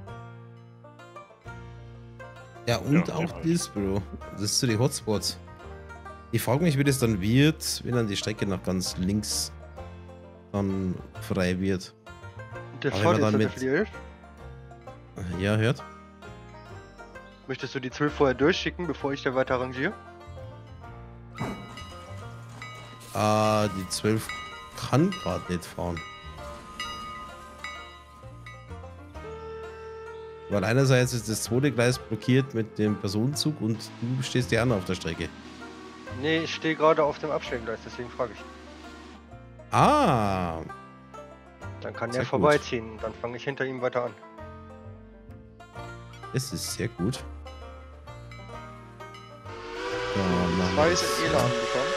S1: Ja, und
S7: Ja,
S1: auch
S7: halt.
S1: Disbro. Das ist so die Hotspots. Ich frage mich, wie das dann wird, wenn dann die Strecke nach ganz links dann frei wird.
S4: Der
S1: Aber
S4: Fahrt
S1: wenn
S4: ist
S1: man
S4: heute
S1: dann
S4: für die elf.
S1: Ja, hört.
S4: Möchtest du die zwölf vorher durchschicken, bevor ich da weiter arrangiere?
S1: Ah, die zwölf kann gerade nicht fahren. Weil einerseits ist das zweite Gleis blockiert mit dem Personenzug und du stehst ja auch noch auf der Strecke.
S4: Nee, ich stehe gerade auf dem Abstellgleis, deswegen frage ich.
S1: Ah,
S4: Dann kann
S1: Sehr
S4: er
S1: gut.
S4: vorbeiziehen, dann fange ich hinter ihm weiter an.
S1: das ist sehr gut. Da machen wir
S5: Zwei
S1: das
S5: sind
S1: so.
S5: Ela angekommen.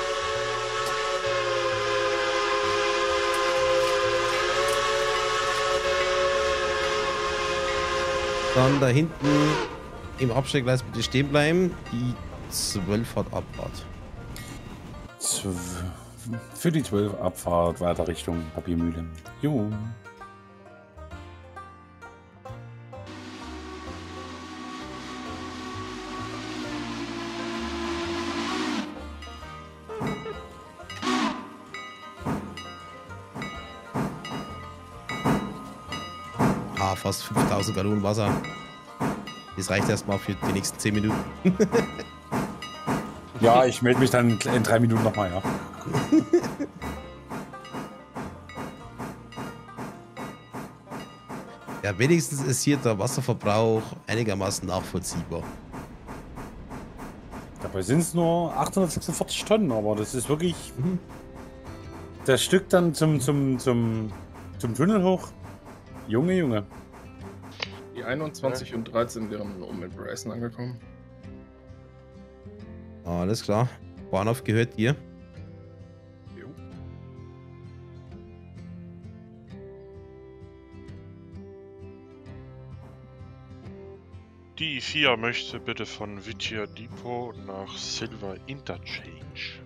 S1: Dann da hinten im Abstellgleis bitte stehen bleiben. Die zwölf hat Abfahrt.
S3: Zw- Für die zwölf Abfahrt weiter Richtung Papiermühle. Jo.
S1: Ah, fast fünftausend Gallonen Wasser. Das reicht erstmal für die nächsten zehn Minuten.
S3: Ja, ich melde mich dann in drei Minuten nochmal, ja.
S1: Ja, wenigstens ist hier der Wasserverbrauch einigermaßen nachvollziehbar.
S3: Dabei sind es nur achthundertsechsundvierzig Tonnen, aber das ist wirklich
S1: Mhm.
S3: das Stück dann zum, zum, zum, zum Tunnel hoch. Junge, Junge.
S6: Die einundzwanzig und dreizehn wären oben mit Bryson angekommen.
S1: Alles klar. Bahnhof gehört dir.
S6: Jo.
S7: Die vier möchte bitte von Vitia Depot nach Silver Interchange.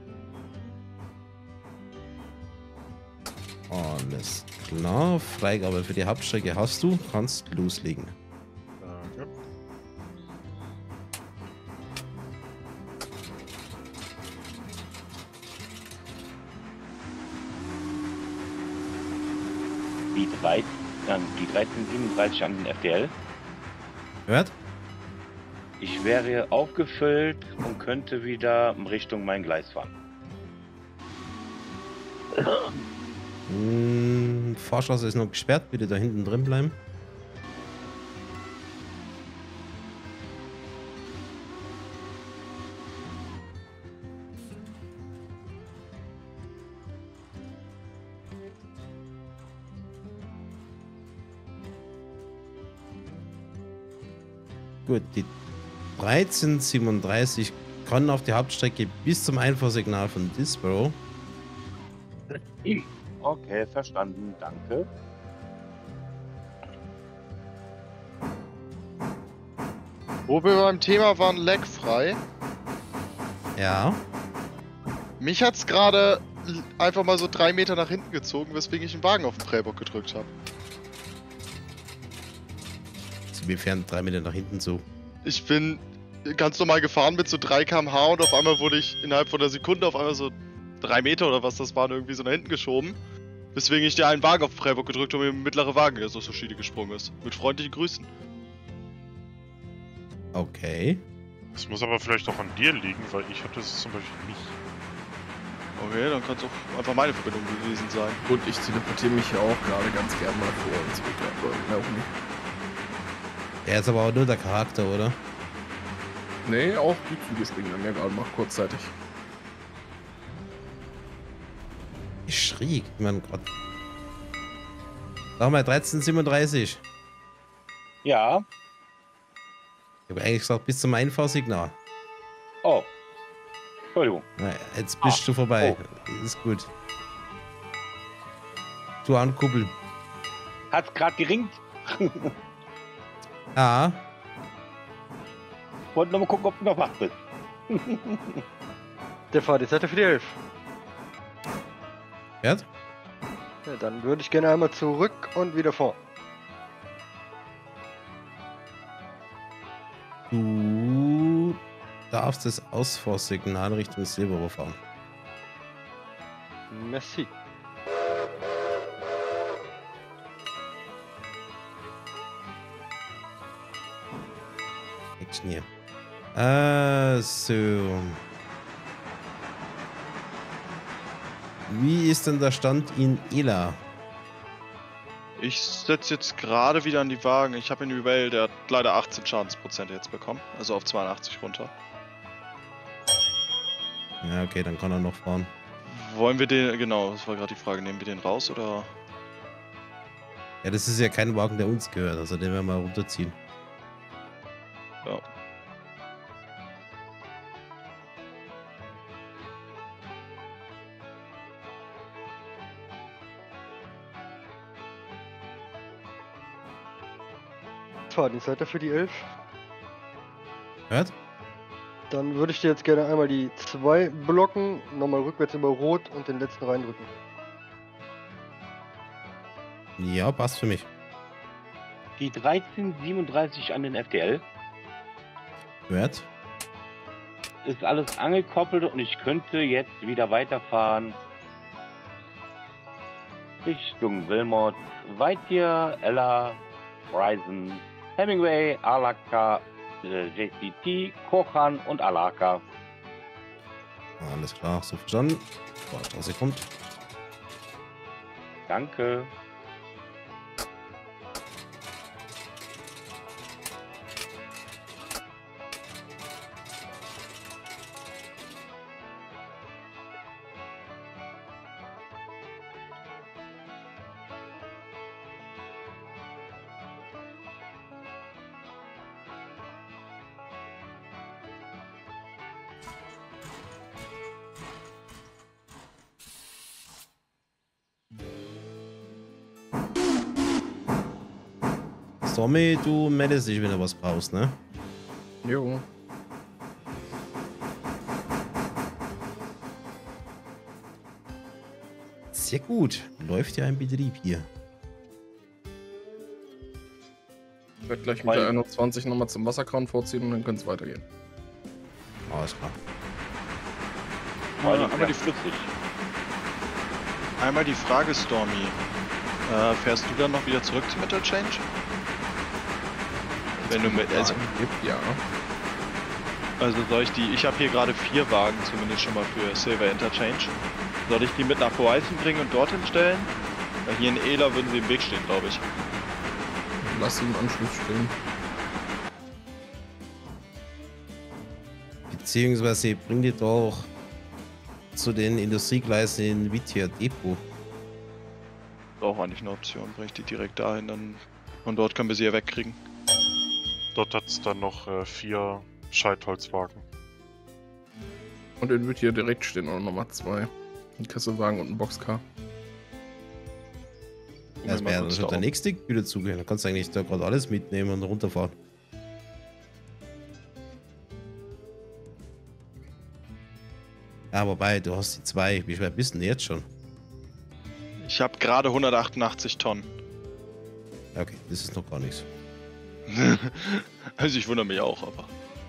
S1: Alles klar. Freigabe für die Hauptstrecke hast du. Kannst loslegen.
S7: Danke.
S2: Die drei, dann die dreizehn siebenunddreißig an den F D L.
S1: Hört?
S2: Ich wäre aufgefüllt und könnte wieder in Richtung mein Gleis fahren.
S1: Hm, Fahrstraße ist noch gesperrt. Bitte da hinten drin bleiben. Gut, die dreizehn siebenunddreißig kann auf die Hauptstrecke bis zum Einfahrsignal von Disbro.
S2: Okay, verstanden, danke.
S5: Wo wir beim Thema waren, leckfrei.
S1: Ja.
S5: Mich hat's gerade l- einfach mal so drei Meter nach hinten gezogen, weswegen ich einen Wagen auf den Prellbock gedrückt habe.
S1: Inwiefern drei Meter nach hinten so.
S5: Ich bin ganz normal gefahren mit so drei Kilometer pro Stunde und auf einmal wurde ich innerhalb von einer Sekunde auf einmal so drei Meter oder was das waren irgendwie so nach hinten geschoben. Weswegen ich dir einen Wagen auf den Prellbock gedrückt habe und mir ein mittlerer Wagen, der so zur Schiene gesprungen ist. Mit freundlichen Grüßen.
S1: Okay.
S7: Das muss aber vielleicht auch an dir liegen, weil ich hatte es zum Beispiel nicht.
S5: Okay, dann kann es auch einfach meine Verbindung gewesen sein.
S6: Gut, ich teleportiere mich ja auch gerade ganz gern mal vor und zurück, aber mehr auch nicht.
S1: Er ist aber auch nur der Charakter, oder?
S6: Nee, auch die Züge springen dann ja gerade mal kurzzeitig.
S1: Ich schrie, ich meine Gott. Sag mal, dreizehn siebenunddreißig.
S2: Ja.
S1: Ich habe eigentlich gesagt, bis zum Einfahrsignal.
S2: Oh. Entschuldigung.
S1: Na, jetzt bist ah. du vorbei. Oh. Ist gut. Du ankuppeln.
S2: Hat's gerade geringt?
S1: Ja.
S2: Wollte noch mal gucken, ob du noch wach bist.
S4: Der Fahrt ist für die elf.
S1: Fährt?
S4: Ja, dann würde ich gerne einmal zurück und wieder vor.
S1: Du darfst das Ausfahrsignal Richtung Silberer fahren.
S4: Merci.
S1: Action hier. Äh, so. Wie ist denn der Stand in Ela?
S5: Ich setze jetzt gerade wieder an die Wagen. Ich habe ihn Rebell, der hat leider achtzehn Schadensprozent jetzt bekommen. Also auf zweiundachtzig runter.
S1: Ja, okay, dann kann er noch fahren.
S5: Wollen wir den, genau, das war gerade die Frage, nehmen wir den raus oder?
S1: Ja, das ist ja kein Wagen, der uns gehört, also den werden wir mal runterziehen.
S5: Ja.
S4: Fahrdienstleiter für die elf.
S1: Hört?
S4: Dann würde ich dir jetzt gerne einmal die zwei blocken, nochmal rückwärts über Rot und den letzten reindrücken.
S1: Ja, passt für mich.
S2: Die dreizehn siebenunddreißig an den F T L.
S1: Hört?
S2: Ist alles angekoppelt und ich könnte jetzt wieder weiterfahren. Richtung Wilmot, Whiteyear, Ella, Horizon, Hemingway, Alaka, J C T, Kochan und Alaka.
S1: Alles klar, so verstanden. Warte, was hier kommt.
S2: Danke.
S1: Tommy, du meldest dich, wenn du was brauchst, ne?
S6: Jo.
S1: Sehr gut. Läuft ja ein Betrieb hier.
S6: Ich werde gleich mit der einundzwanzig nochmal zum Wasserkran vorziehen und dann kann es weitergehen.
S1: Alles klar.
S5: Ja, einmal, die, einmal die Frage, Stormy. Äh, fährst du dann noch wieder zurück zum Interchange? Wenn du mit, also,
S6: ja.
S5: Also soll ich die, ich habe hier gerade vier Wagen zumindest schon mal für Silver Interchange. Soll ich die mit nach Horizon bringen und dorthin stellen? Weil hier in Ela würden sie im Weg stehen, glaube ich.
S6: Lass sie im Anschluss stehen.
S1: Beziehungsweise bring die doch zu den Industriegleisen in Whiteyear Depot.
S5: Auch eigentlich eine Option, bring ich die direkt dahin, dann von dort können wir sie ja wegkriegen.
S7: Dort hat es dann noch äh, vier Scheitholzwagen.
S6: Und in wird hier direkt stehen auch nochmal zwei. Ein Kesselwagen und ein Boxcar.
S1: Ja, das wäre also der nächste Güterzug. Da kannst du eigentlich da gerade alles mitnehmen und runterfahren. Ja, wobei, du hast die zwei. Wie schwer bist du denn jetzt schon?
S5: Ich habe gerade hundertachtundachtzig Tonnen.
S1: Okay, das ist noch gar nichts.
S5: Also ich wundere mich auch, aber...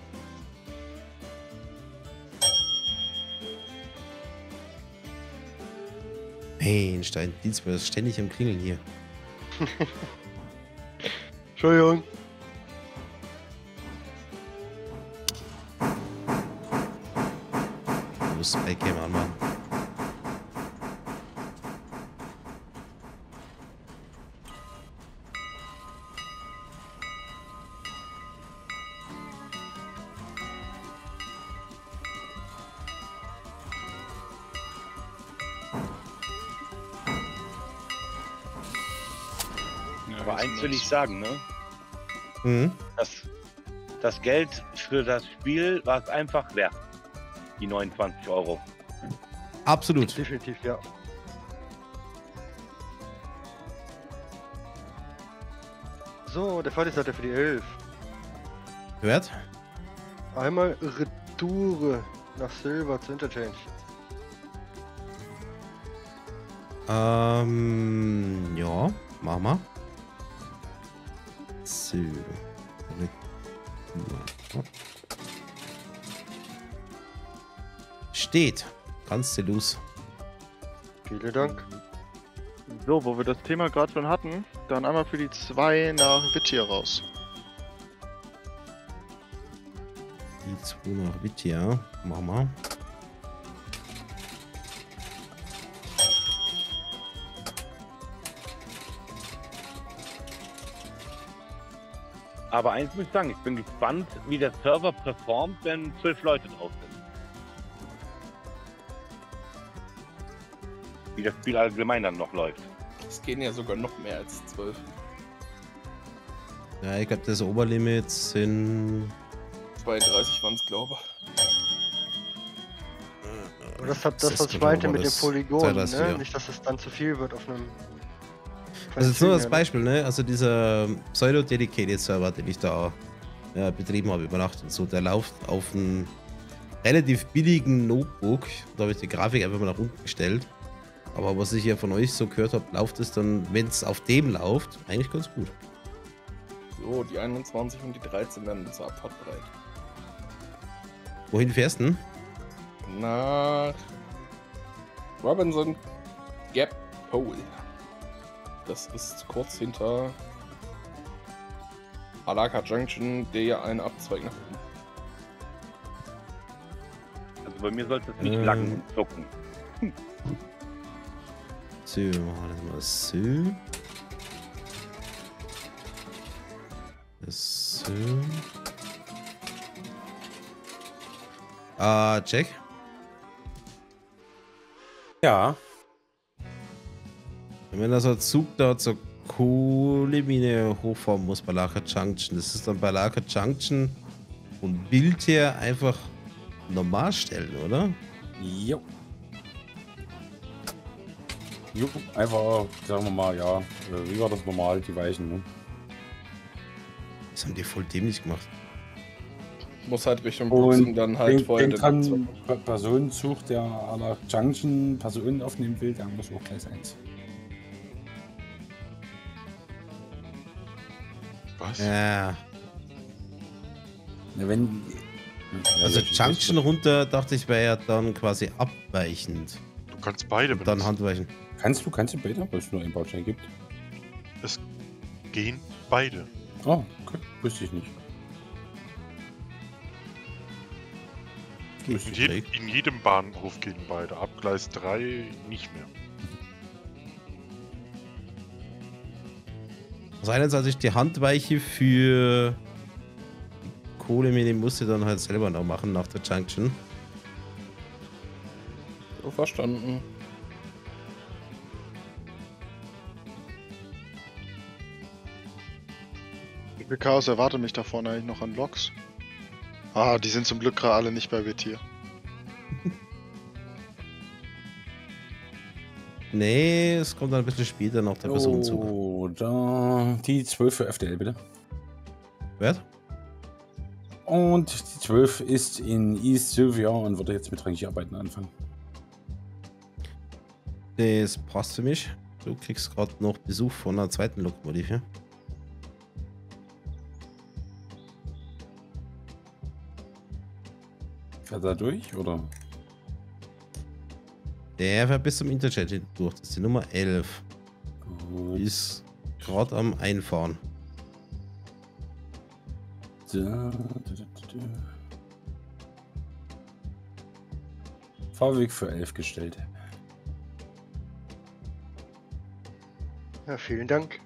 S1: Mensch, dein Dienst ist ständig am Klingeln hier.
S4: Entschuldigung.
S1: Du musst Backcam anmachen.
S2: Aber eins will ich sagen, ne?
S1: Mhm.
S2: Das, das Geld für das Spiel war es einfach wert. Die neunundzwanzig Euro.
S1: Absolut.
S4: Definitiv, ja. So, der Fall ist halt für die elf.
S1: Hört?
S4: Einmal Retour nach Silver zu Interchange.
S1: Ähm, ja, mach mal. So. Steht. Kannst du los.
S4: Vielen Dank.
S5: So, wo wir das Thema gerade schon hatten, dann einmal für die zwei nach Wittier raus.
S1: Die zwei nach Wittier. Mach mal.
S2: Aber eins muss ich sagen, ich bin gespannt, wie der Server performt, wenn zwölf Leute drauf sind. Wie das Spiel allgemein dann noch läuft.
S6: Es gehen ja sogar noch mehr als zwölf.
S1: Ja, ich glaube, das Oberlimit sind.
S6: zweiunddreißig waren es, glaube ich.
S4: Und das hat das,
S1: Das
S4: was
S1: ist
S4: ich
S1: genau
S4: meinte mit den
S1: das
S4: Polygonen,
S1: zweiunddreißig,
S4: ne?
S1: ja.
S4: Nicht, dass es dann zu viel wird auf einem.
S1: Also jetzt nur das
S4: ne?
S1: Beispiel, ne? Also dieser Pseudo-Dedicated-Server, den ich da ja, betrieben habe über Nacht und so, der läuft auf einem relativ billigen Notebook. Da habe ich die Grafik einfach mal nach unten gestellt. Aber was ich ja von euch so gehört habe, läuft es dann, wenn es auf dem läuft, eigentlich ganz gut.
S6: So, die einundzwanzig und die dreizehn werden zur Abfahrt bereit.
S1: Wohin fährst du denn?
S6: Nach Robinson Gap Pole. Das ist kurz hinter Alaka Junction, der einen Abzweig nach oben.
S2: Also bei mir sollte es nicht
S1: Ähm.
S2: lang zucken.
S1: So, machen wir das mal so. Das so. Ah, Jack?
S3: Ja.
S1: Wenn da so ein Zug da zur Kohlemine hochfahren muss bei Laka Junction, das ist dann bei Laka Junction und Bild her einfach normal stellen, oder?
S3: Jo. Jo, einfach, sagen wir mal, ja, äh, wie war das normal, die Weichen, ne?
S1: Das haben die voll dämlich gemacht.
S6: Muss halt Richtung Brooks und dann halt
S3: denk,
S6: vorher
S3: denk
S6: den
S3: dran,
S6: Abzweig.
S3: Per- Personenzug, der à la Junction Personen aufnehmen will, der muss auch gleich eins.
S7: Was?
S1: Ja.
S3: Ja, wenn,
S1: Also
S3: ja,
S1: Junction runter, dachte ich, wäre ja dann quasi abweichend.
S7: Du kannst beide
S1: Und dann
S7: benutzen.
S1: Handweichen.
S3: Kannst du, kannst du beide, weil es nur einen Baustein gibt?
S7: Gehen beide.
S3: Oh, okay, wusste ich nicht.
S1: Geht
S7: In, je,
S1: direkt.
S7: in jedem Bahnhof gehen beide. Ab Gleis drei nicht mehr.
S1: Also einerseits die Handweiche für die Kohlemine musst du dann halt selber noch machen nach der Junction.
S6: So verstanden.
S5: Wie viel Chaos erwartet mich da vorne eigentlich noch an Loks? Ah, die sind zum Glück gerade alle nicht bei Wittier.
S1: Nee, es kommt dann ein bisschen später noch der Personenzug.
S3: Oh, da die zwölf für F D L, bitte.
S1: Wert?
S3: Und die zwölf ist in East Sylvia und würde jetzt mit Rangierarbeiten anfangen.
S1: Das passt für mich. Du kriegst gerade noch Besuch von einer zweiten Lokomotive. Ja?
S3: Fährt er durch, oder?
S1: Der fährt bis zum Interchange durch. Das ist die Nummer elf.
S3: Gut.
S1: Die ist gerade am Einfahren.
S3: Da, da, da, da. Fahrweg für elf gestellt.
S4: Ja, vielen Dank.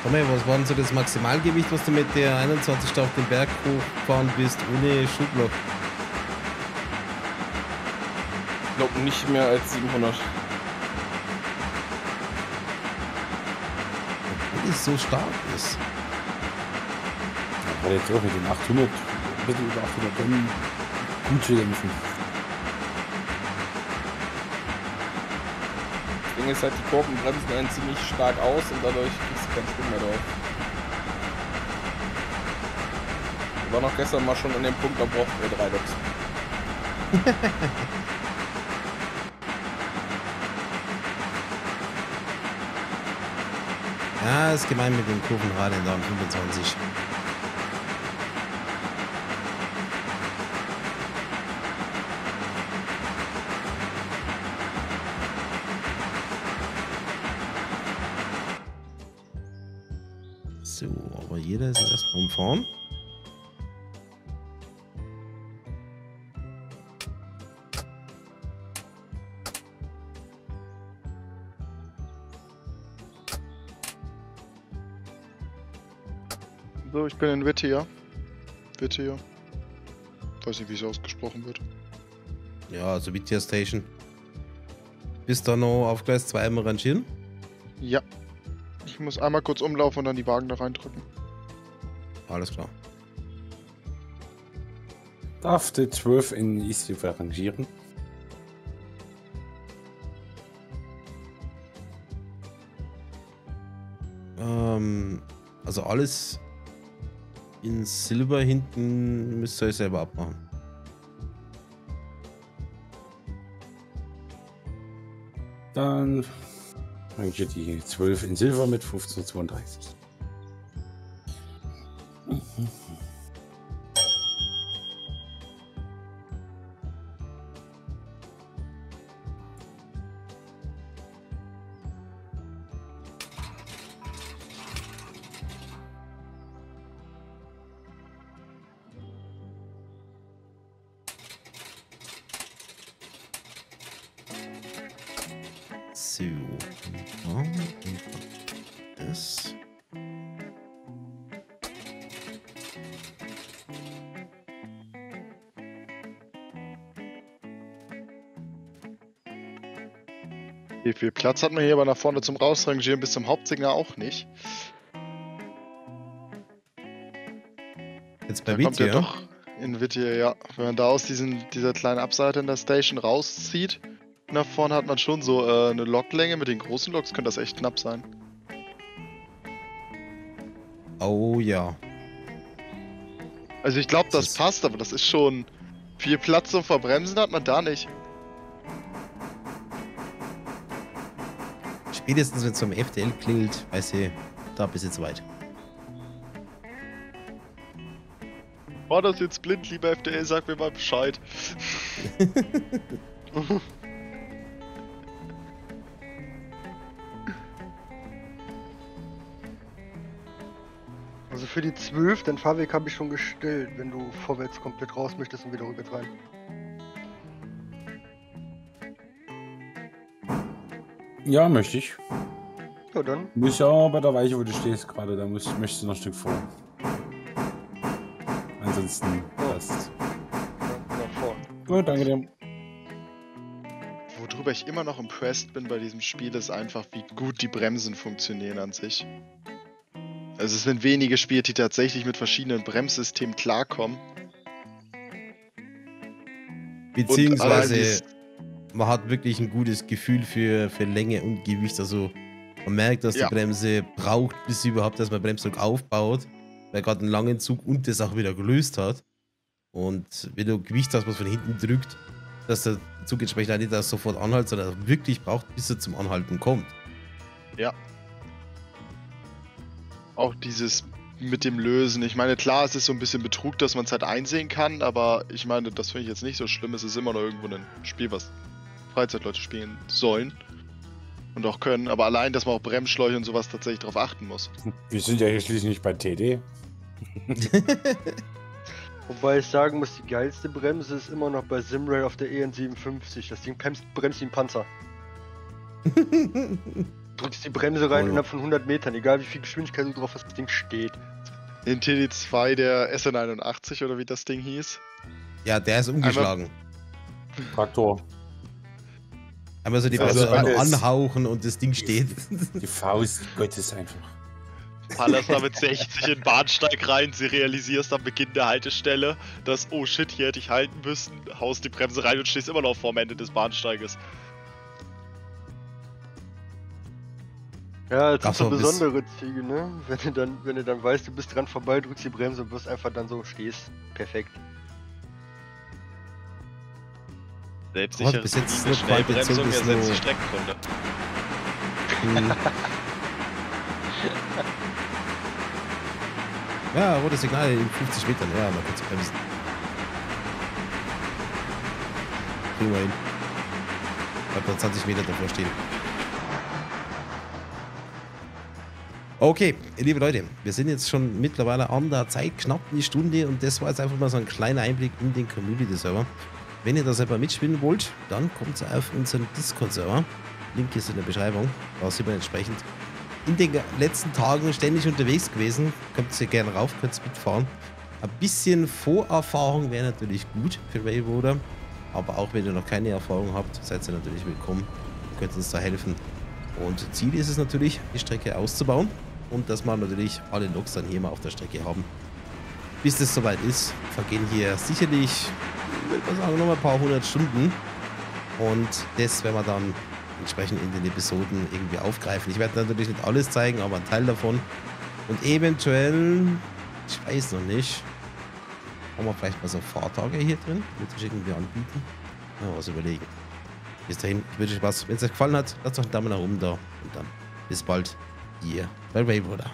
S1: Sag mal, was war denn so das Maximalgewicht, was du mit der einundzwanzig auf den Berg hochgefahren bist, ohne Schubloch?
S6: Ich glaube nicht mehr als siebenhundert.
S1: Obwohl es so stark ist.
S3: Ja, jetzt auch mit den achthundert, ein bisschen über achthundert Tonnen gut zu dämpfen.
S6: Das Ding ist halt, die Kurven bremsen einen ziemlich stark aus und dadurch kriegst du keinen Schwung mehr drauf. Ich war noch gestern mal schon an dem Punkt, da brauchten wir drei Loks.
S1: Ja, ist gemein mit dem Kurvenrad in der fünfundzwanzig. So, aber jeder ist erstmal umfahren.
S5: So, ich bin in Whittier. Whittier. Weiß nicht, wie es ausgesprochen wird.
S1: Ja, also Whittier Station. Bist da noch auf Gleis zwei einmal rangieren?
S5: Ja. Ich muss einmal kurz umlaufen und dann die Wagen da reindrücken.
S1: Alles klar.
S3: Darf der zwölf in Easthriver rangieren?
S1: Ähm, also alles in Silber hinten müsst ihr euch selber abmachen.
S3: Dann rangiert die zwölf in Silber mit fünfzehnhundertzweiunddreißig.
S1: So. Ja, das.
S5: Wie viel Platz hat man hier aber nach vorne zum Rausrangieren bis zum Hauptsignal auch nicht.
S1: Jetzt bei
S5: Da kommt ja
S1: Whittier.
S5: doch in Whittier, ja. Wenn man da aus diesen, dieser kleinen Abseite in der Station rauszieht, nach vorne hat man schon so äh, eine Loklänge. Mit den großen Loks könnte das echt knapp sein.
S1: Oh ja.
S5: Also ich glaube, das
S1: Das ist-
S5: passt, aber das ist schon viel Platz zum Verbremsen hat man da nicht.
S1: Spätestens wenn es vom F T L klingelt, weiß ich, da bist du jetzt weit.
S5: War das jetzt blind, lieber F D L? Sag mir mal Bescheid.
S4: Also für die zwölf, den Fahrweg habe ich schon gestellt, wenn du vorwärts komplett raus möchtest und wieder rückwärts rein.
S3: Ja, möchte ich.
S4: Ja, dann.
S3: Muss ja bei der Weiche, wo du stehst gerade, da muss, möchtest du noch ein Stück vor. Ansonsten passt.
S4: Ja, nach vorn.
S3: Gut, danke dir.
S5: Worüber ich immer noch impressed bin bei diesem Spiel, ist einfach, wie gut die Bremsen funktionieren an sich. Also es sind wenige Spiele, die tatsächlich mit verschiedenen Bremssystemen klarkommen.
S1: Beziehungsweise
S5: alles-
S1: man hat wirklich ein gutes Gefühl für, für Länge und Gewicht. Also man merkt, dass
S5: Ja.
S1: die Bremse braucht, bis sie überhaupt erstmal Bremsdruck aufbaut, weil gerade einen langen Zug und das auch wieder gelöst hat. Und wenn du Gewicht hast, was von hinten drückt, dass der Zug entsprechend auch nicht erst sofort anhält, sondern wirklich braucht, bis er zum Anhalten kommt.
S5: Auch dieses mit dem Lösen. Ich meine, klar, es ist so ein bisschen Betrug, dass man es halt einsehen kann, aber ich meine, das finde ich jetzt nicht so schlimm. Es ist immer noch irgendwo ein Spiel, was Freizeitleute spielen sollen und auch können. Aber allein, dass man auch Bremsschläuche und sowas tatsächlich darauf achten muss.
S3: Wir sind ja hier schließlich nicht bei T D.
S4: Wobei ich sagen muss, die geilste Bremse ist immer noch bei Simrail auf der E N siebenundfünfzig. Das Ding bremst, bremst wie ein Panzer. drückst die Bremse rein
S1: Oh.
S4: innerhalb von hundert Metern, egal wie viel Geschwindigkeit du drauf hast, das Ding steht.
S5: Den T D zwei der S N einundachtzig oder wie das Ding hieß.
S1: Ja, der ist umgeschlagen.
S3: Traktor.
S1: Einmal so die
S3: Also
S1: Bremse
S3: alles-
S1: anhauchen und das Ding steht.
S3: Die Faust Gottes einfach.
S5: Ballerst da mit sechzig in den Bahnsteig rein, sie realisierst am Beginn der Haltestelle, dass, oh shit, hier hätte ich halten müssen, haust die Bremse rein und stehst immer noch vorm Ende des Bahnsteiges.
S4: Ja, das
S1: Ach
S4: sind so
S1: so, bis-
S4: besondere Züge, ne? Wenn du dann, wenn du dann weißt, du bist dran vorbei, drückst die Bremse und wirst einfach dann so stehst. Perfekt.
S5: Selbstsichere
S1: bis jetzt
S5: Linie,
S1: nur
S5: Schnellbremsung
S1: Qualitätsung ist
S5: ersetzt die
S1: nur-
S5: Streckenkunde.
S1: Hm. Ja, rotes Signal in fünfzig Metern. Ja, mal kurz bremsen. Kriegen wir hin. Bleibt noch zwanzig Meter davor stehen. Okay, liebe Leute, wir sind jetzt schon mittlerweile an der Zeit, knapp eine Stunde, und das war jetzt einfach mal so ein kleiner Einblick in den Community-Server. Wenn ihr da selber mitspielen wollt, dann kommt auf unseren Discord-Server. Link ist in der Beschreibung. Da sind wir entsprechend in den letzten Tagen ständig unterwegs gewesen. Könnt ihr gerne rauf, könnt ihr mitfahren. Ein bisschen Vorerfahrung wäre natürlich gut für Railroader. Aber auch wenn ihr noch keine Erfahrung habt, seid ihr natürlich willkommen. Könnt uns da helfen. Und Ziel ist es natürlich, die Strecke auszubauen. Und dass wir natürlich alle Loks dann hier mal auf der Strecke haben. Bis das soweit ist, vergehen hier sicherlich, ich würde mal sagen, noch mal ein paar hundert Stunden. Und das werden wir dann entsprechend in den Episoden irgendwie aufgreifen. Ich werde natürlich nicht alles zeigen, aber einen Teil davon. Und eventuell, ich weiß noch nicht, haben wir vielleicht mal so Fahrtage hier drin, würde ich irgendwie anbieten. Ja, was überlegen. Bis dahin, ich wünsche euch was. Wenn es euch gefallen hat, lasst doch einen Daumen nach oben da. Und dann bis bald hier bei Railroader.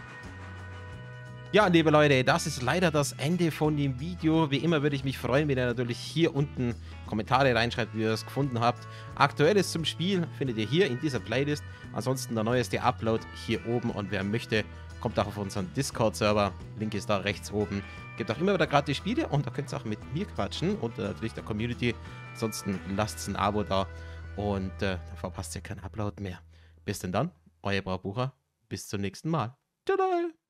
S1: Ja, liebe Leute, das ist leider das Ende von dem Video. Wie immer würde ich mich freuen, wenn ihr natürlich hier unten Kommentare reinschreibt, wie ihr es gefunden habt. Aktuelles zum Spiel findet ihr hier in dieser Playlist. Ansonsten der neueste Upload hier oben. Und wer möchte, kommt auch auf unseren Discord-Server. Link ist da rechts oben. Gibt auch immer wieder gratis Spiele und da könnt ihr auch mit mir quatschen und äh, natürlich der Community. Ansonsten lasst ein Abo da und äh, dann verpasst ihr keinen Upload mehr. Bis denn dann, euer Braubucher. Bis zum nächsten Mal. Tada!